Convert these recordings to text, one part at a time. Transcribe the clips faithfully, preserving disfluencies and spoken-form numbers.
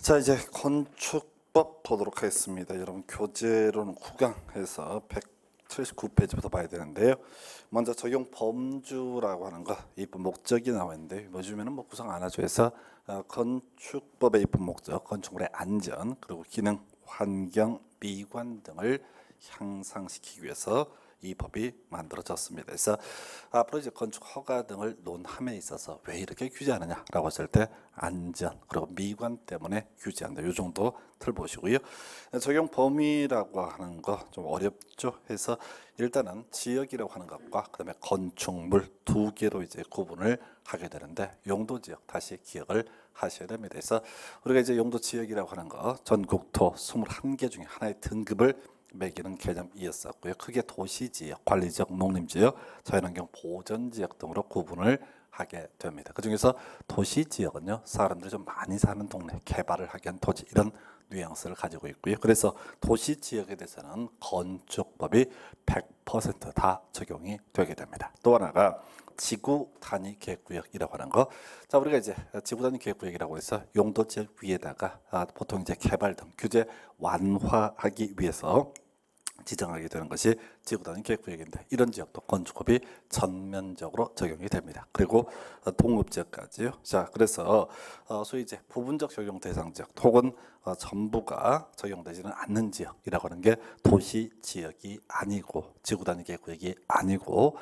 자, 이제 건축법 보도록 하겠습니다. 여러분 교재로는 구 강에서 백칠십구 페이지부터 봐야 되는데요. 먼저 적용 범주라고 하는 거 입법 목적이 나와 있는데 요즘에는 뭐 구성 안 하죠. 해서 어, 건축법의 입법 목적, 건축물의 안전 그리고 기능, 환경, 미관 등을 향상시키기 위해서 이 법이 만들어졌습니다. 그래서 앞으로 이제 건축 허가 등을 논함에 있어서 왜 이렇게 규제하느냐라고 했을 때 안전 그리고 미관 때문에 규제한다. 이 정도 틀 보시고요. 적용 범위라고 하는 거 좀 어렵죠. 해서 일단은 지역이라고 하는 것과 그다음에 건축물 두 개로 이제 구분을 하게 되는데 용도 지역 다시 기억을 하셔야 됩니다. 그래서 우리가 이제 용도 지역이라고 하는 거 전국토 이십일 개 중에 하나의 등급을 매기는 개념이었었고요. 크게 도시지역, 관리지역, 농림지역, 자연환경 보전지역 등으로 구분을 하게 됩니다. 그 중에서 도시지역은요, 사람들이 좀 많이 사는 동네, 개발을 하기 위한 토지 이런 뉘앙스를 가지고 있고요. 그래서 도시지역에 대해서는 건축법이 백 퍼센트 다 적용이 되게 됩니다. 또 하나가 지구 단위 계획구역이라고 하는 거. 자, 우리가 이제 지구 단위 계획구역이라고 해서 용도 지역 위에다가 아, 보통 이제 개발 등 규제 완화하기 위해서 지정하게 되는 것이 지구 단위 계획구역인데 이런 지역도 건축법이 전면적으로 적용이 됩니다. 그리고 동읍지역까지요. 자, 그래서 어, 소위 이제 부분적 적용 대상 지역 혹은 어, 전부가 적용되지는 않는 지역이라고 하는 게 도시 지역이 아니고 지구 단위 계획구역이 아니고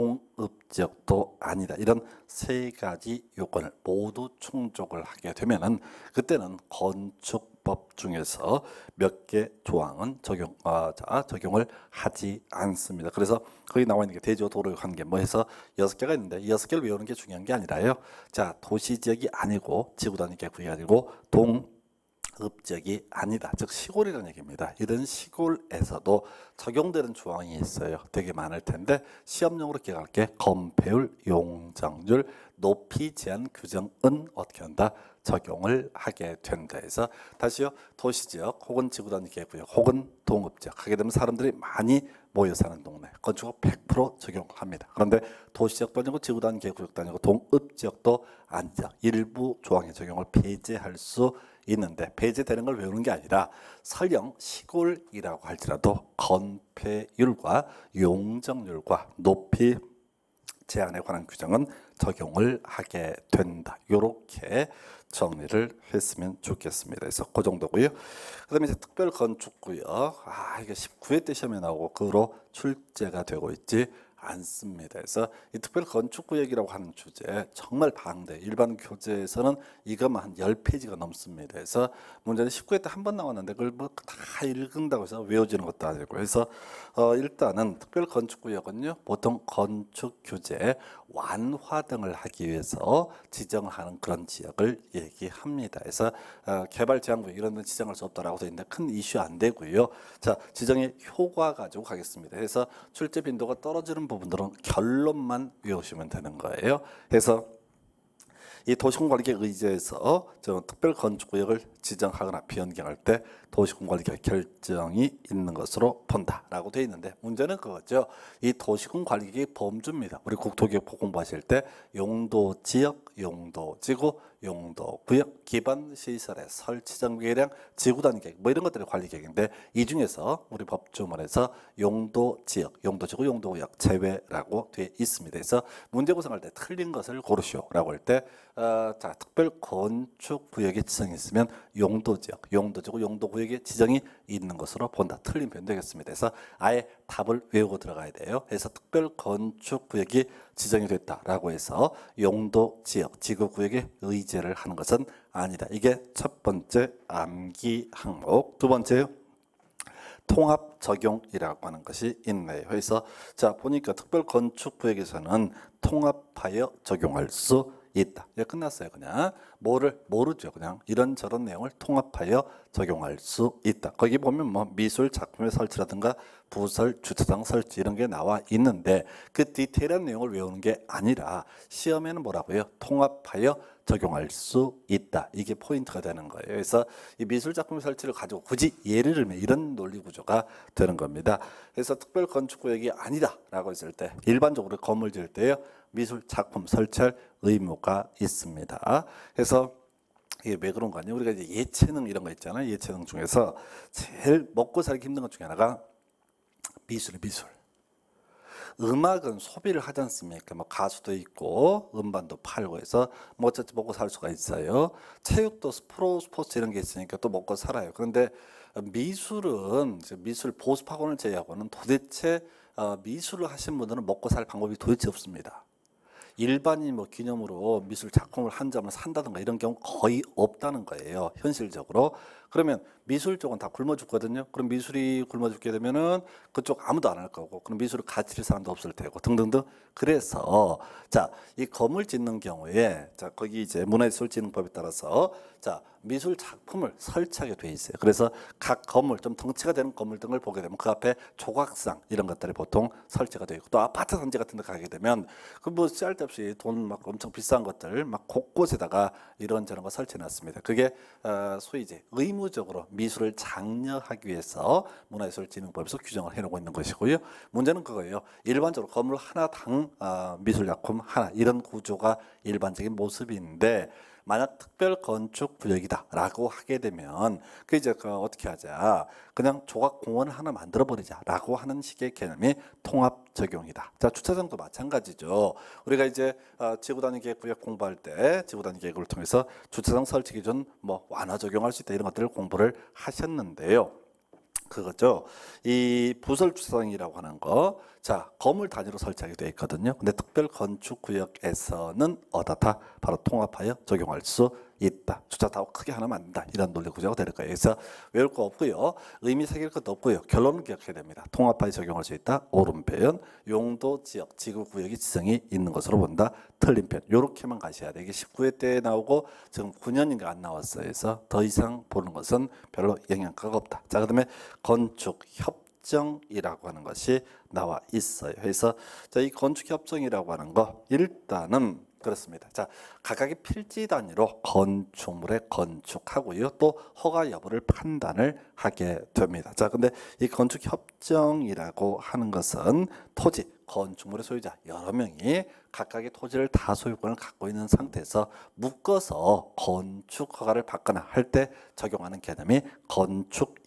동읍지역도 아니다. 이런 세 가지 요건을 모두 충족을 하게 되면은 그때는 건축 법 중에서 몇 개 조항은 적용, 어, 자, 적용을 하지 않습니다. 그래서 거기 나와 있는 게 대지와 도로 관계 뭐 해서 여섯 개가 있는데 이 여섯 개를 외우는 게 중요한 게 아니라요. 자, 도시 지역이 아니고 지구 단위 계획이 아니고 동읍지역이 아니다. 즉 시골이라는 얘기입니다. 이런 시골에서도 적용되는 조항이 있어요. 되게 많을 텐데 시험용으로 기억할게. 건폐율, 용적률, 높이 제한 규정은 어떻게 한다? 적용을 하게 된다 해서 다시요. 도시지역 혹은 지구단위 계획구역 혹은 동읍지역 하게 되면 사람들이 많이 모여 사는 동네 건축업 백 퍼센트 적용합니다. 그런데 도시지역도 아니고 지구단위 계획구역도 아니고 동읍지역도 아니죠. 일부 조항의 적용을 배제할 수 있는데 배제되는 걸 외우는 게 아니라 설령 시골이라고 할지라도 건폐율과 용적률과 높이 제한에 관한 규정은 적용을 하게 된다. 이렇게 정리를 했으면 좋겠습니다. 그래서 그 정도고요. 그다음에 이제 특별 건축구역. 아, 이게 십구 회 때 시험에 나오고 그로 출제가 되고 있지 않습니다. 그래서 이 특별 건축구역이라고 하는 주제 정말 방대. 일반 교재에서는 이것만 한 십 페이지가 넘습니다. 그래서 문제는 십구 회 때 한 번 나왔는데 그걸 뭐 다 읽은다고 해서 외워지는 것도 아니고 그래서 어, 일단은 특별 건축구역은요 보통 건축 규제 완화 등을 하기 위해서 지정을 하는 그런 지역을 얘기합니다. 그래서 어, 개발 제한구역 이런 데 지정할 수 없다라고 되어 있는데 큰 이슈 안 되고요. 자, 지정의 효과 가지고 가겠습니다. 그래서 출제 빈도가 떨어지는 부분들은 결론만 외우시면 되는 거예요. 그래서 이 도시공관리계획 의제에서 저 특별 건축구역을 지정하거나 변경할 때 도시공관리계획 결정이 있는 것으로 본다라고 되어 있는데 문제는 그거죠. 이 도시공관리계획 범주입니다. 우리 국토기획부 공부하실 때 용도지역, 용도지구, 용도구역, 기반시설의 설치정비계량, 지구단위계획 뭐 이런 것들이 관리계획인데 이 중에서 우리 법조문에서 용도지역, 용도지구, 용도구역 제외라고 되어 있습니다. 그래서 문제 구성할 때 틀린 것을 고르시오라고 할 때 어, 자, 특별 건축구역에 지정이 있으면 용도지역, 용도지구, 용도구역에 지정이 있는 것으로 본다. 틀린 표현 되겠습니다. 그래서 아예 답을 외우고 들어가야 돼요. 그래서 특별 건축구역이 지정이 됐다라고 해서 용도지역, 지구구역에 의제를 하는 것은 아니다. 이게 첫 번째 암기 항목. 두 번째요. 통합 적용이라고 하는 것이 있네요. 그래서 자 보니까 특별 건축구역에서는 통합하여 적용할 수 있다. 예, 끝났어요. 그냥 뭐를 모르죠. 그냥 이런저런 내용을 통합하여 적용할 수 있다. 거기 보면 뭐 미술 작품의 설치라든가 부설 주차장 설치 이런 게 나와 있는데 그 디테일한 내용을 외우는 게 아니라 시험에는 뭐라고요? 통합하여 적용할 수 있다. 이게 포인트가 되는 거예요. 그래서 이 미술 작품 설치를 가지고 굳이 예를 들면 이런 논리 구조가 되는 겁니다. 그래서 특별 건축구역이 아니다라고 했을 때 일반적으로 건물 지을 때요 미술 작품 설치할 의무가 있습니다. 그래서 이게 왜 그런 거 아니에요? 우리가 이제 예체능 이런 거 있잖아요. 예체능 중에서 제일 먹고 살기 힘든 것 중에 하나가 미술, 미술. 음악은 소비를 하지 않습니까? 뭐 가수도 있고 음반도 팔고 해서 뭐 어쨌든 먹고 살 수가 있어요. 체육도 프로 스포츠 이런 게 있으니까 또 먹고 살아요. 그런데 미술은 미술 보습학원을 제외하고는 도대체 어, 미술을 하신 분들은 먹고 살 방법이 도대체 없습니다. 일반인 뭐 기념으로 미술 작품을 한 점을 산다든가 이런 경우 거의 없다는 거예요. 현실적으로. 그러면 미술 쪽은 다 굶어 죽거든요. 그럼 미술이 굶어 죽게 되면은 그쪽 아무도 안 할 거고, 그럼 미술을 가르칠 사람도 없을 테고 등등등. 그래서 자, 이 건물 짓는 경우에 자, 거기 이제 문화예술진흥법에 따라서 자, 미술 작품을 설치하게 돼 있어요. 그래서 각 건물 좀 덩치가 되는 건물 등을 보게 되면 그 앞에 조각상 이런 것들이 보통 설치가 되어 있고, 또 아파트 단지 같은 데 가게 되면 그 뭐 쓸데없이 돈 막 엄청 비싼 것들 막 곳곳에다가 이런저런 거 설치해 놨습니다. 그게 어, 소위 이제 의무적으로 미술을 장려하기 위해서 문화예술진흥법에서 규정을 해놓고 있는 것이고요. 문제는 그거예요. 일반적으로 건물 하나당 어, 미술작품 하나 이런 구조가 일반적인 모습인데, 만약 특별 건축 구역이다라고 하게 되면 그 이제 그 어떻게 하자, 그냥 조각 공원을 하나 만들어 버리자라고 하는 식의 개념이 통합 적용이다. 자, 주차장도 마찬가지죠. 우리가 이제 어, 지구 단위 계획 구역 공부할 때 지구 단위 계획을 통해서 주차장 설치 기준 뭐 완화 적용할 수 있다 이런 것들을 공부를 하셨는데요. 그거죠. 이 부설 주차장이라고 하는 거, 자, 건물 단위로 설치하게 되어 있거든요. 근데 특별 건축 구역에서는 어떻다? 바로 통합하여 적용할 수 있다. 주차 다 크게 하나 만든다. 이런 논리 구조가 될 거예요. 그래서 외울 거 없고요. 의미 새길 것도 없고요. 결론은 기억해야 됩니다. 통합하여 적용할 수 있다. 옳은 표현. 용도, 지역, 지구 구역이 지정이 있는 것으로 본다. 틀린 표현. 요렇게만 가셔야 돼. 이게 십구 회 때 나오고 지금 구 년인가 안 나왔어요. 그래서 더 이상 보는 것은 별로 영향가가 없다. 자, 그다음에 건축 협정이라고 하는 것이 나와 있어요. 그래서 자, 이 건축 협정이라고 하는 거 일단은 그렇습니다. 자, 각각의 필지 단위로 건축물에 건축하고요. 또 허가 여부를 판단을 하게 됩니다. 자, 근데 이 건축 협정이라고 하는 것은 토지, 건축물의 소유자 여러 명이 각각의 토지를 다 소유권을 갖고 있는 상태에서 묶어서 건축 허가를 받거나 할 때 적용하는 개념이 건축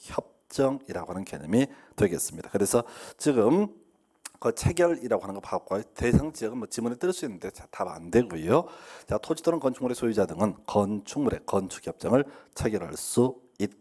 협정이라고 하는 개념이 되겠습니다. 그래서 지금 그 체결이라고 하는 거 봤고, 대상 지역은 뭐 지문에 뜰 수 있는데 답 안 되고요. 자, 토지 또는 건축물의 소유자 등은 건축물의 건축 협정을 체결할 수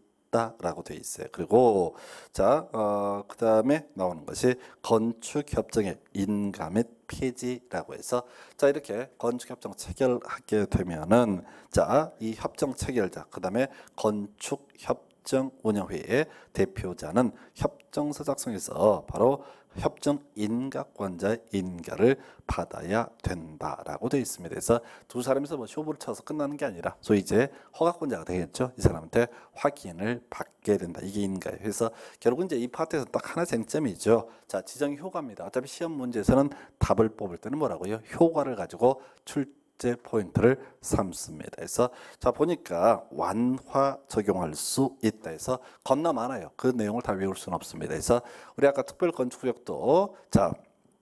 있다라고 되어 있어요. 그리고 자, 어, 그다음에 나오는 것이 건축 협정의 인가 및 폐지라고 해서 자, 이렇게 건축 협정 체결하게 되면은 자, 이 협정 체결자 그다음에 건축 협정 운영회의 대표자는 협정서 작성에서 바로 협정 인가권자의 인가를 받아야 된다라고 되어 있습니다. 그래서 두 사람이서 뭐 쇼부를 쳐서 끝나는 게 아니라 소위 이제 허가권자가 되겠죠. 이 사람한테 확인을 받게 된다. 이게 인가예요. 그래서 결국은 이제 이 파트에서 딱 하나 쟁점이죠. 자, 지정 효과입니다. 어차피 시험 문제에서는 답을 뽑을 때는 뭐라고요? 효과를 가지고 출 제 포인트를 삼습니다. 그래서 자, 보니까 완화 적용할 수 있다 해서 겁나 많아요. 그 내용을 다 외울 수는 없습니다. 그래서 우리 아까 특별 건축구역도 자,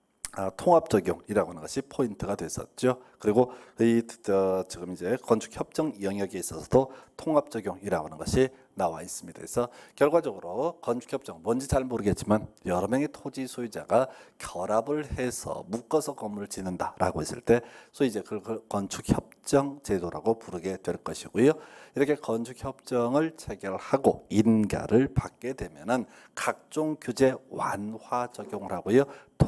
아, 통합 적용이라고 하는 것이 포인트가 됐었죠. 그리고 이 어, 지금 이제 건축 협정 영역에 있어서도 통합 적용이라고 하는 것이 나와 있습니다. 그래서 결과적으로 건축 협정 뭔지 잘 모르겠지만 여러 명의 토지 소유자가 결합을 해서 묶어서 건물을 짓는다라고 했을 때 소위 이제 그걸 건축 협정 제도라고 부르게 될 것이고요. 이렇게 건축 협정을 체결하고 인가를 받게 되면은 각종 규제 완화 적용을 하고요.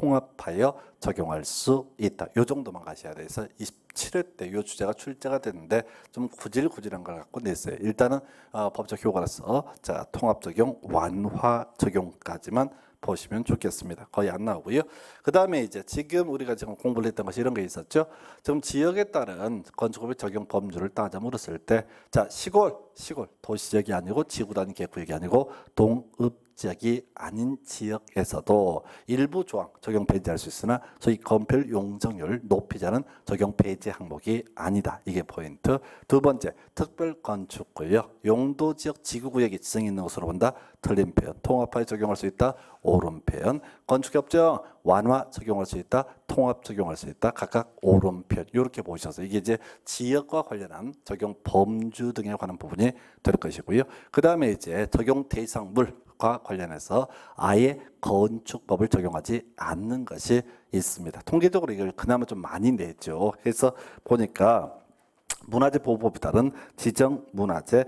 통합하여 적용할 수 있다. 요 정도만 가셔야 돼서 이십칠 회 때 이 주제가 출제가 됐는데 좀 구질구질한 걸 갖고 냈어요. 일단은 어, 법적 효과로서 자, 통합 적용, 완화 적용까지만 보시면 좋겠습니다. 거의 안 나오고요. 그 다음에 이제 지금 우리가 지금 공부를 했던 것이 이런 게 있었죠. 지금 지역에 따른 건축법의 적용 범주를 따져 물었을 때, 자, 시골, 시골, 도시지역이 아니고 지구 단위 계획구역이 아니고 동읍 지역이 아닌 지역에서도 일부 조항 적용 폐지할 수 있으나 소위 건폐율 용적률 높이자는 적용 폐지 항목이 아니다. 이게 포인트. 두 번째, 특별 건축구역 용도 지역 지구 구역이 지정이 있는 것으로 본다. 틀린 표현. 통합하여 적용할 수 있다. 오른편. 건축협정 완화 적용할 수 있다, 통합 적용할 수 있다. 각각 오른편. 이렇게 보셔서 이게 이제 지역과 관련한 적용 범주 등에 관한 부분이 될 것이고요. 그 다음에 이제 적용 대상물과 관련해서 아예 건축법을 적용하지 않는 것이 있습니다. 통계적으로 이걸 그나마 좀 많이 내죠. 그래서 보니까 문화재 보호법에 따른 지정문화재,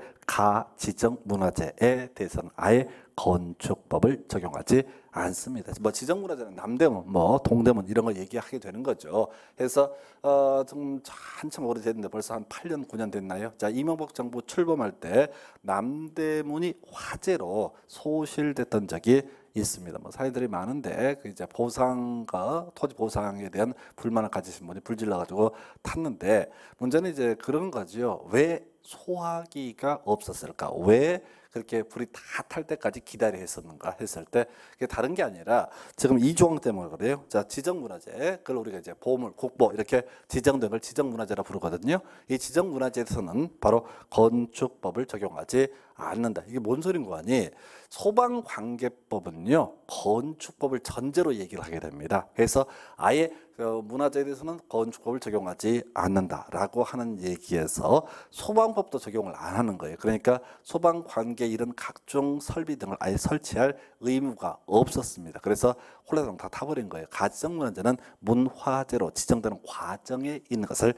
가지정문화재에 대해서는 아예 건축법을 적용하지 않습니다. 뭐 지정문화재는 남대문, 뭐 동대문 이런 걸 얘기하게 되는 거죠. 그래서 어, 좀 한참 오래됐는데 벌써 한 팔 년, 구 년 됐나요? 자, 이명박 정부 출범할 때 남대문이 화재로 소실됐던 적이 있습니다. 뭐 사례들이 많은데 그 이제 보상과 토지 보상에 대한 불만을 가지신 분이 불질러 가지고 탔는데 문제는 이제 그런 거죠. 왜 소화기가 없었을까? 왜 그렇게 불이 다 탈 때까지 기다려 했었는가 했을 때 그게 다른 게 아니라 지금 이 조항 때문에 그래요. 자, 지정문화재, 그걸 우리가 이제 보물, 국보 이렇게 지정된 걸 지정문화재라 부르거든요. 이 지정문화재에서는 바로 건축법을 적용하지 않는다. 이게 뭔 소린 거 아니? 소방관계법은요 건축법을 전제로 얘기를 하게 됩니다. 그래서 아예 그 문화재에 대해서는 건축법을 적용하지 않는다라고 하는 얘기에서 소방법도 적용을 안 하는 거예요. 그러니까 소방관계 이런 각종 설비 등을 아예 설치할 의무가 없었습니다. 그래서 홀라당 다 타버린 거예요. 가지정문화재는 문화재로 지정되는 과정에 있는 것을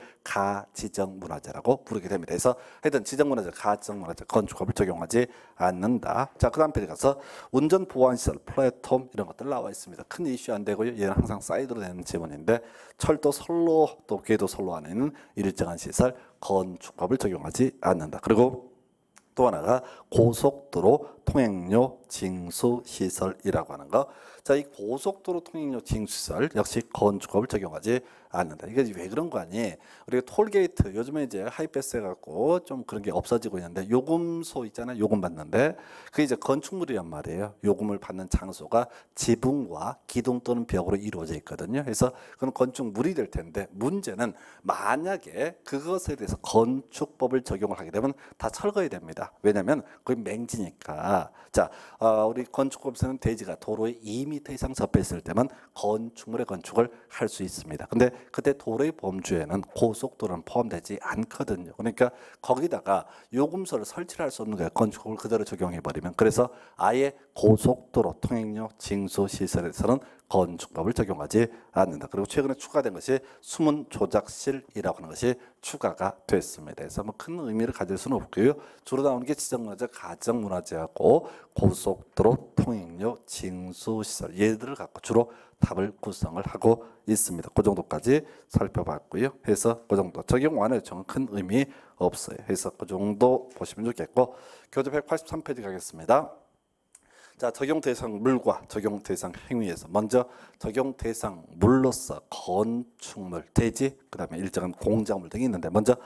가지정문화재라고 부르게 됩니다. 그래서 하여튼 지정문화재, 가지정문화재, 건축법을 적용하지 않는다. 자, 그 다음 페이지 가서 운전보안시설, 플랫폼 이런 것들 나와 있습니다. 큰 이슈 안 되고요. 얘는 항상 사이드로 되는 지문인데 철도 선로 또 궤도 선로 안에 있는 일정한 시설, 건축법을 적용하지 않는다. 그리고 또 하나가 고속도로 통행료 징수 시설이라고 하는 거. 자, 이 고속도로 통행료 징수 시설 역시 건축법을 적용하지 않는다. 이게 왜 그런 거 아니? 우리가 톨게이트 요즘에 이제 하이패스 해갖고 좀 그런 게 없어지고 있는데 요금소 있잖아요. 요금 받는데 그게 이제 건축물이란 말이에요. 요금을 받는 장소가 지붕과 기둥 또는 벽으로 이루어져 있거든요. 그래서 그건 건축물이 될 텐데 문제는 만약에 그것에 대해서 건축법을 적용을 하게 되면 다 철거해야 됩니다. 왜냐하면 그게 맹지니까. 자, 어, 우리 건축법에서는 대지가 도로에 이 미터 이상 접해 있을 때만 건축물의 건축을 할 수 있습니다. 근데 그때 도로의 범주에는 고속도로는 포함되지 않거든요. 그러니까 거기다가 요금소를 설치할 수 없는 거예요. 건축법을 그대로 적용해 버리면. 그래서 아예 고속도로 통행료 징수 시설에서는 건축법을 적용하지 않는다. 그리고 최근에 추가된 것이 수문 조작실이라고 하는 것이 추가가 됐습니다. 그래서 뭐 큰 의미를 가질 수는 없고요. 주로 나오는 게 지정문화재, 가정문화재하고 고속도로 통행료 징수 시설 얘들을 갖고 주로 답을 구성을 하고 있습니다. 그 정도까지 살펴봤고요. 해서 그 정도 적용 완화 요청은 큰 의미 없어요. 해서 그 정도 보시면 좋겠고 교재 백팔십삼 페이지 가겠습니다. 자, 적용 대상 물과 적용 대상 행위에서 먼저 적용 대상 물로서 건축물, 대지, 그다음에 일정한 공작물 등이 있는데 먼저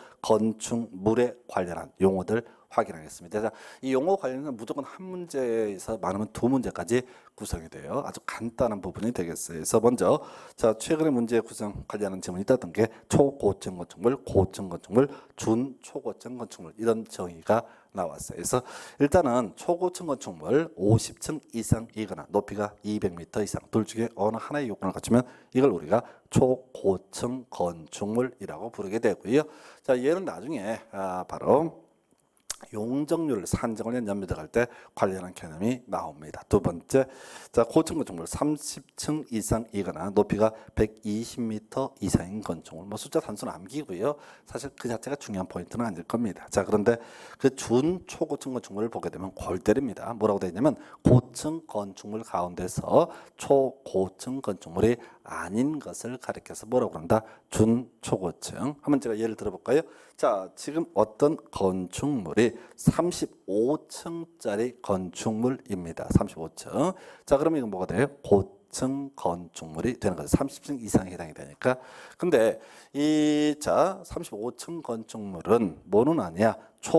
건축물에 관련한 용어들 확인하겠습니다. 자, 이 용어 관련은 무조건 한 문제에서 많으면 두 문제까지 구성이 돼요. 아주 간단한 부분이 되겠어요. 그래서 먼저 자, 최근에 문제 구성 관련한 질문이 있었던 게 초고층 건축물, 고층 건축물, 준초고층 건축물 이런 정의가 나왔어요. 그래서 일단은 초고층 건축물 오십 층 이상이거나 높이가 이백 미터 이상 둘 중에 어느 하나의 요건을 갖추면 이걸 우리가 초고층 건축물이라고 부르게 되고요. 자, 얘는 나중에 아, 바로 용적률 산정을 위한 연면적 할 때 관련한 개념이 나옵니다. 두 번째, 자, 고층 건축물 삼십 층 이상이거나 높이가 백이십 미터 이상인 건축물. 뭐 숫자 단순 암기고요. 사실 그 자체가 중요한 포인트는 아닐 겁니다. 자, 그런데 그 준 초고층 건축물을 보게 되면 골 때립니다. 뭐라고 되어 있냐면 고층 건축물 가운데서 초고층 건축물이 아닌 것을 가리켜서 뭐라고 그런다? 준초고층. 한번 제가 예를 들어볼까요? 자, 지금 어떤 건축물이 삼십오 층짜리 건축물입니다. 삼십오 층. 자, 그러면 이건 뭐가 돼요? 고층 건축물이 되는 거죠. 삼십 층 이상에 해당이 되니까. 근데 이, 자, 삼십오 층 건축물은 뭐는 아니야?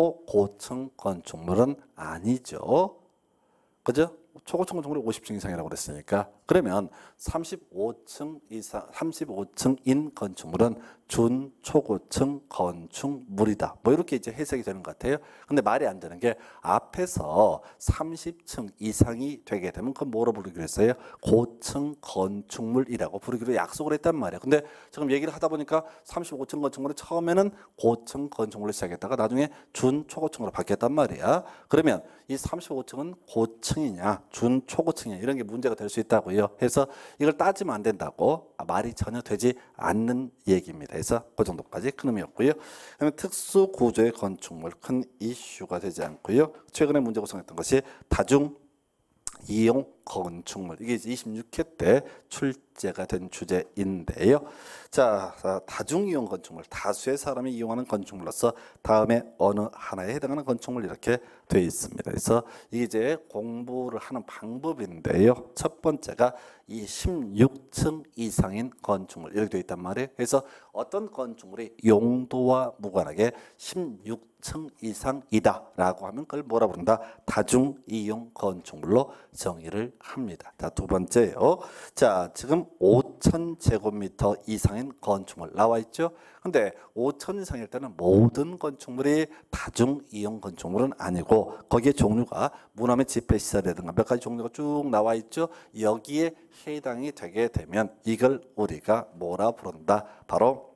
초고층 건축물은 아니죠. 그죠? 초고층 건축물이 오십 층 이상이라고 그랬으니까 그러면 삼십오 층 이상, 삼십오 층인 건축물은 준, 초고층, 건축물이다. 뭐 이렇게 이제 해석이 되는 것 같아요. 근데 말이 안 되는 게 앞에서 삼십 층 이상이 되게 되면 그건 뭐로 부르기로 했어요? 고층 건축물이라고 부르기로 약속을 했단 말이에요. 근데 지금 얘기를 하다 보니까 삼십오 층 건축물이 처음에는 고층 건축물로 시작했다가 나중에 준, 초고층으로 바뀌었단 말이야. 그러면 이 삼십오 층은 고층이냐, 준, 초고층이냐 이런 게 문제가 될 수 있다고요. 해서 이걸 따지면 안 된다고 말이 전혀 되지 않는 얘기입니다. 그래서 그 정도까지 큰 의미였고요. 그다음에 특수 구조의 건축물 큰 이슈가 되지 않고요. 최근에 문제 구성했던 것이 다중 이용 건축물 이게 이제 이십육 회 때 출제가 된 주제인데요. 자, 다중이용 건축물 다수의 사람이 이용하는 건축물로서 다음에 어느 하나에 해당하는 건축물 이렇게 되어 있습니다. 그래서 이게 이제 공부를 하는 방법인데요. 첫 번째가 이 십육 층 이상인 건축물 이렇게 되어 있단 말이에요. 그래서 어떤 건축물이 용도와 무관하게 십육 층 이상이다라고 하면 그걸 뭐라 부른다? 다중이용 건축물로 정의를 합니다. 자, 두 번째요. 자, 지금 오천 제곱미터 이상인 건축물 나와 있죠? 근데 오천 이상일 때는 모든 건축물이 다중이용 건축물은 아니고 거기에 종류가 문화의 집회시설이라든가 몇 가지 종류가 쭉 나와 있죠? 여기에 해당이 되게 되면 이걸 우리가 뭐라 부른다? 바로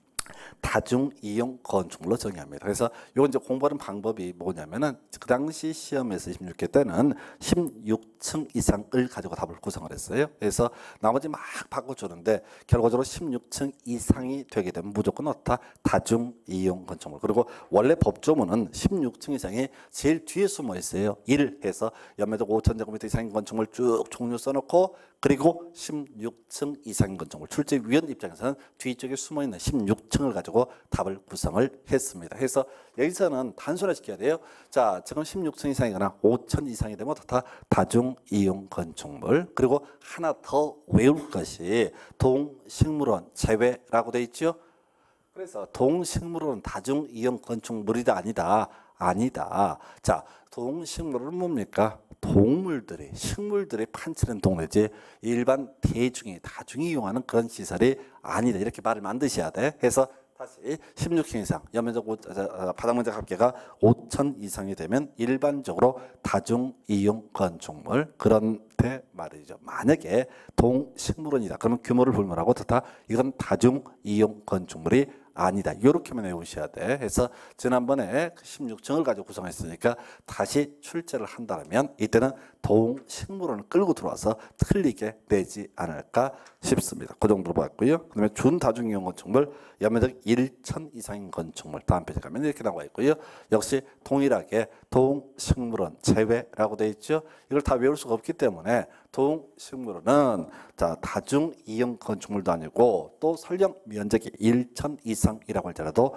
다중이용 건축물로 정의합니다. 그래서 이건 이제 공부하는 방법이 뭐냐면은 그 당시 시험에서 이십육 회 때는 십육 층 이상을 가지고 답을 구성을 했어요. 그래서 나머지 막 바꿔주는데 결과적으로 십육 층 이상이 되게 되면 무조건 어떻다? 다중이용 건축물. 그리고 원래 법조문은 십육 층 이상이 제일 뒤에 숨어 있어요. 일 해서 연면적 오천 제곱미터 이상인 건축물 쭉 종류 써놓고 그리고 십육 층 이상인 건축물 출제위원 입장에서는 뒤쪽에 숨어있는 십육 층을 가지고 답을 구성을 했습니다. 그래서 여기서는 단순화시켜야 돼요. 자, 지금 십육 층 이상이거나 오천 이상이 되면 다 다중이용 건축물. 그리고 하나 더 외울 것이 동식물원 제외라고 돼 있죠. 그래서 동식물원은 다중이용 건축물이다 아니다. 아니다. 자, 동식물은 뭡니까? 동물들이 식물들이 판치는 동네지 일반 대중이 다중이 이용하는 그런 시설이 아니다. 이렇게 말을 만드셔야 돼. 해서 다시 십육 층 이상 연면적 바닥면적 합계가 오천 이상이 되면 일반적으로 다중이용 건축물 그런데 말이죠. 만약에 동식물원이다. 그러면 규모를 불문하고 다 이건 다중이용 건축물이 아니다. 이렇게만 외우셔야 돼. 그래서 지난번에 십육 층을 가지고 구성했으니까 다시 출제를 한다면 이때는 동식물원을 끌고 들어와서 틀리게 내지 않을까 싶습니다. 그 정도로 봤고요. 그다음에 준다중이용 건축물 연면적 천 이상인 건축물 다음 페이지 가면 이렇게 나와 있고요. 역시 동일하게 동식물원 제외라고 되어 있죠. 이걸 다 외울 수가 없기 때문에 동식물원은 자 다중이용 건축물도 아니고 또 설령 면적이 천 이상이라고 할지라도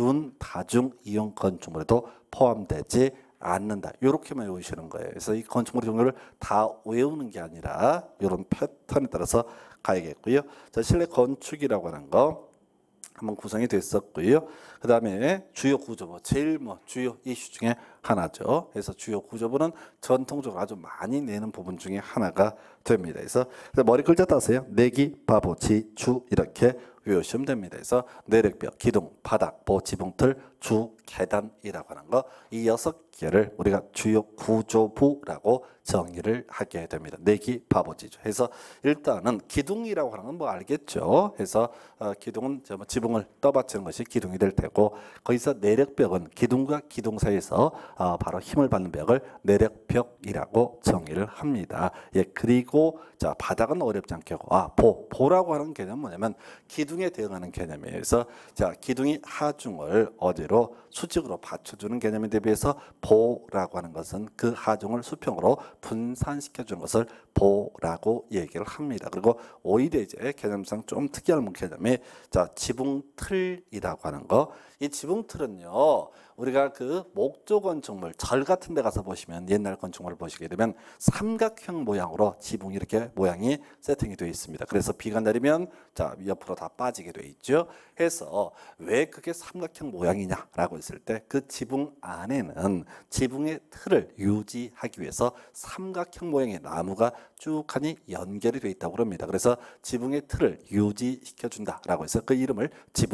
준다중이용 건축물에도 포함되지 않는다. 이렇게만 외우시는 거예요. 그래서 이 건축물 종류를 다 외우는 게 아니라 이런 패턴에 따라서 가야겠고요. 자, 실내 건축이라고 하는 거 한번 구성이 됐었고요. 그 다음에 주요 구조부 제일 뭐 주요 이슈 중에 하나죠. 그래서 주요 구조부는 전통적으로 아주 많이 내는 부분 중에 하나가 됩니다. 그래서 머리 글자 따세요. 내기, 바보, 지, 주 이렇게 외우시면 됩니다. 그래서 내력벽, 기둥, 바닥, 보, 지붕틀, 주, 계단이라고 하는 거 이 여섯 개를 우리가 주요 구조부라고 정의를 하게 됩니다. 내기, 바보, 지주. 해서 일단은 기둥이라고 하는 건 뭐 알겠죠. 해서 어, 기둥은 뭐 지붕을 떠받치는 것이 기둥이 될 테고 거기서 내력벽은 기둥과 기둥 사이에서 어, 바로 힘을 받는 벽을 내력벽이라고 정의를 합니다. 예, 그리고 자 바닥은 어렵지 않게 하고 아, 보, 보라고 하는 개념은 뭐냐면 기둥에 대응하는 개념이에요. 그래서 자 기둥이 하중을 어디로 수직으로 받쳐주는 개념에 대비해서 보라고 하는 것은 그 하중을 수평으로 분산시켜 주는 것을 보라고 얘기를 합니다. 그리고 오히려 이제 개념상 좀 특이한 개념이 자 지붕틀이라고 하는 거. 이 지붕틀은요 우리가 그 목조 건축물 절 같은 데 가서 보시면 옛날 건축물을 보시게 되면 삼각형 모양으로 지붕이 이렇게 모양이 세팅이 되어 있습니다. 그래서 비가 내리면 자 옆으로 다 빠지게 되어 있죠. 해서 왜 그게 삼각형 모양이냐라고 했을 때 그 지붕 안에는 지붕의 틀을 유지하기 위해서 삼각형 모양의 나무가 길쭉하니 연결이 되어 있다고 합니다. 그래서 지붕의 틀을 유지시켜준다라고 해서 그 이름을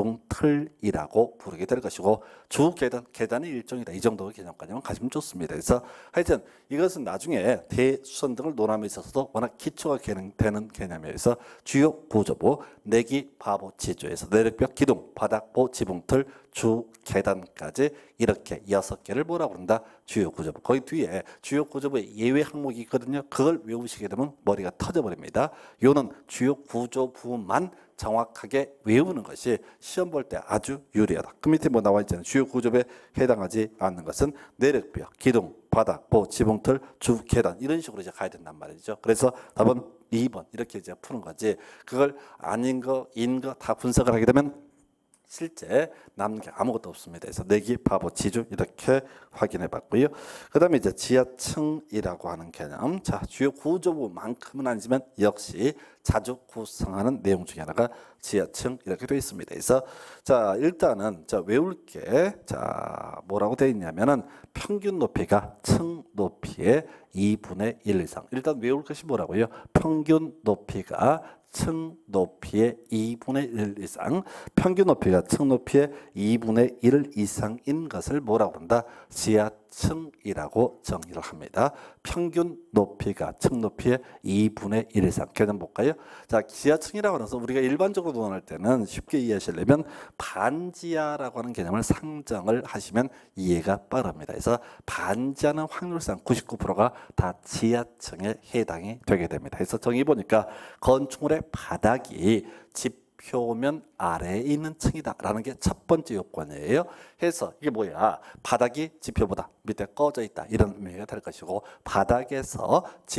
지붕틀이라고 부르게 될 것이고 주계단, 계단의 일종이다. 이 정도 개념까지만 가시면 좋습니다. 그래서 하여튼 이것은 나중에 대수선 등을 논함에 있어서도 워낙 기초가 되는 개념이어서 주요 구조부, 내기, 바보, 지조에서 내력벽, 기둥, 바닥보, 지붕틀, 주, 계단까지 이렇게 여섯 개를 뭐라고 그런다? 주요 구조부. 거기 뒤에 주요 구조부의 예외 항목이 있거든요. 그걸 외우시게 되면 머리가 터져버립니다. 요는 주요 구조부만 정확하게 외우는 것이 시험 볼 때 아주 유리하다. 그 밑에 뭐 나와 있잖아요. 주요 구조부에 해당하지 않는 것은 내력벽, 기둥, 바닥, 보, 지붕틀, 주, 계단 이런 식으로 이제 가야 된단 말이죠. 그래서 답은 이 번 이렇게 이제 푸는 거지. 그걸 아닌 거, 인 거 다 분석을 하게 되면 실제 남는 게 아무것도 없습니다. 그래서 내기, 바보, 지주 이렇게 확인해 봤고요. 그 다음에 이제 지하층이라고 하는 개념. 자, 주요 구조부만큼은 아니지만 역시 자주 구성하는 내용 중에 하나가 지하층 이렇게 되어 있습니다. 그래서 자, 일단은 자, 외울 게 자, 뭐라고 되어 있냐면은 평균 높이가 층 높이의 이분의 일 이상. 일단 외울 것이 뭐라고요? 평균 높이가 층 높이의 이분의 일 이상, 평균 높이가 층 높이의 이분의 일 이상인 것을 뭐라고 그런다? 지하층이라고 정의를 합니다. 평균 높이가 층 높이의 이분의 일 이상. 개념 볼까요? 자, 지하층이라고 해서 우리가 일반적으로 논할 때는 쉽게 이해하시려면 반지하라고 하는 개념을 상정을 하시면 이해가 빠릅니다. 그래서 반지하는 확률상 구십구 퍼센트가 다 지하층에 해당이 되게 됩니다. 그래서 정의 보니까 건축물의 바닥이 집 표면 아래에 있는 층이다라는 게 첫 번째 요건이에요. 해서 이게 뭐야? 바닥이 지표보다 밑에 꺼져 있다 이런 의미가 될 것이고 바닥에서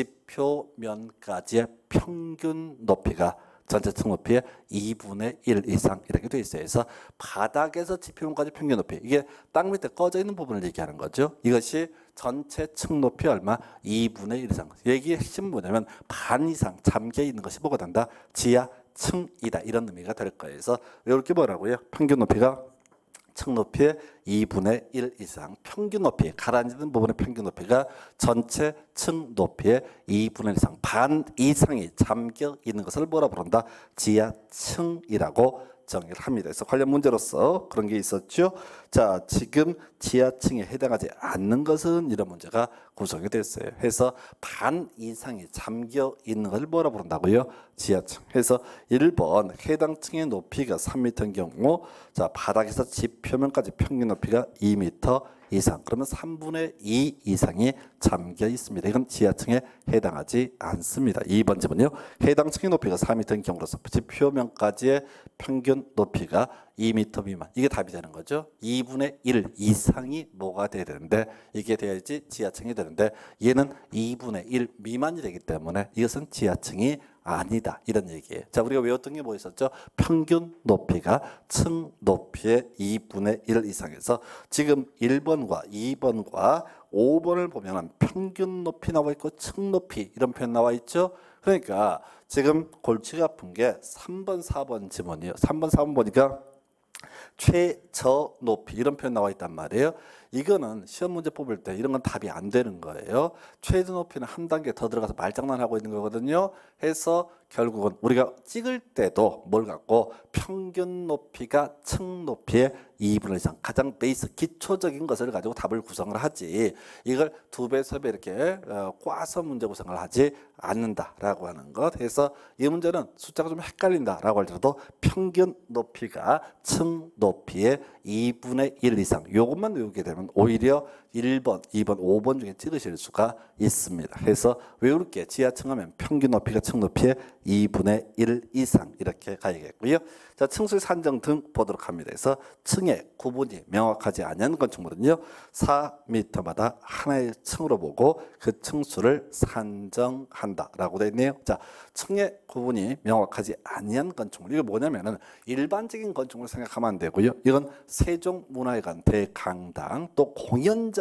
지표면까지의 평균 높이가 전체 층 높이의 이분의 일 이상 이렇게 되어 있어요. 그래서 바닥에서 지표면까지 평균 높이 이게 땅 밑에 꺼져 있는 부분을 얘기하는 거죠. 이것이 전체 층 높이 얼마? 이분의 일 이상. 얘기의 핵심은 뭐냐면 반 이상 잠겨 있는 것이 뭐가 된다? 지하 층이다 이런 의미가 될 거예요. 그래서 이렇게 뭐라고요? 평균 높이가 층 높이의 이분의 일 이상, 평균 높이, 가라앉는 부분의 평균 높이가 전체 층 높이의 이분의 일 이상, 반 이상이 잠겨 있는 것을 뭐라 부른다? 지하층이라고 정의를 합니다. 그래서 관련 문제로서 그런 게 있었죠. 자, 지금 지하층에 해당하지 않는 것은 이런 문제가 구성이 됐어요. 해서 반 이상이 잠겨 있는 것을 뭐라 부른다고요? 지하층. 해서 일 번 해당 층의 높이가 삼 미터인 경우 자, 바닥에서 집 표면까지 평균 높이가 이 미터 이상. 그러면 삼분의 이 이상이 잠겨 있습니다. 이건 지하층에 해당하지 않습니다. 이 번 질문요. 해당 층의 높이가 사 미터인 경우로서 집 표면까지의 평균 높이가 이 미터 미만. 이게 답이 되는 거죠. 이분의 일 이상이 뭐가 돼야 되는데 이게 돼야지 지하층이 되는데 얘는 이분의 일 미만이 되기 때문에 이것은 지하층이 아니다 이런 얘기예요. 자, 우리가 외웠던 게 뭐 있었죠? 평균 높이가 층 높이의 이분의 일 이상에서 지금 일 번과 이 번과 오 번을 보면 평균 높이 나와 있고 층 높이 이런 표현 나와 있죠. 그러니까 지금 골치가 아픈 게 삼 번, 사 번 지문이에요. 삼 번, 사 번 보니까 최저 높이 이런 표현 나와 있단 말이에요. 이거는 시험 문제 뽑을 때 이런 건 답이 안 되는 거예요. 최저 높이는 한 단계 더 들어가서 말장난하고 있는 거거든요. 해서 결국은 우리가 찍을 때도 뭘 갖고 평균 높이가 층 높이의 이분의 이상 가장 베이스 기초적인 것을 가지고 답을 구성을 하지 이걸 두 배, 세 배 이렇게 꽈서 문제 구성을 하지 않는다라고 하는 것. 해서 이 문제는 숫자가 좀 헷갈린다라고 할지라도 평균 높이가 층 높이의 이분의 일 이상 요것만 외우게 되면 오히려 일 번, 이 번, 오 번 중에 찍으실 수가 있습니다. 그래서 외울 게 지하층 하면 평균 높이가 층 높이의 이분의 일 이상 이렇게 가야겠고요. 자, 층수의 산정 등 보도록 합니다. 그래서 층의 구분이 명확하지 않은 건축물은요. 사 미터마다 하나의 층으로 보고 그 층수를 산정한다라고 되어 있네요. 자, 층의 구분이 명확하지 아니한 건축물. 이게 뭐냐면은 일반적인 건축물 생각하면 안 되고요. 이건 세종문화회관, 대강당 또 공연장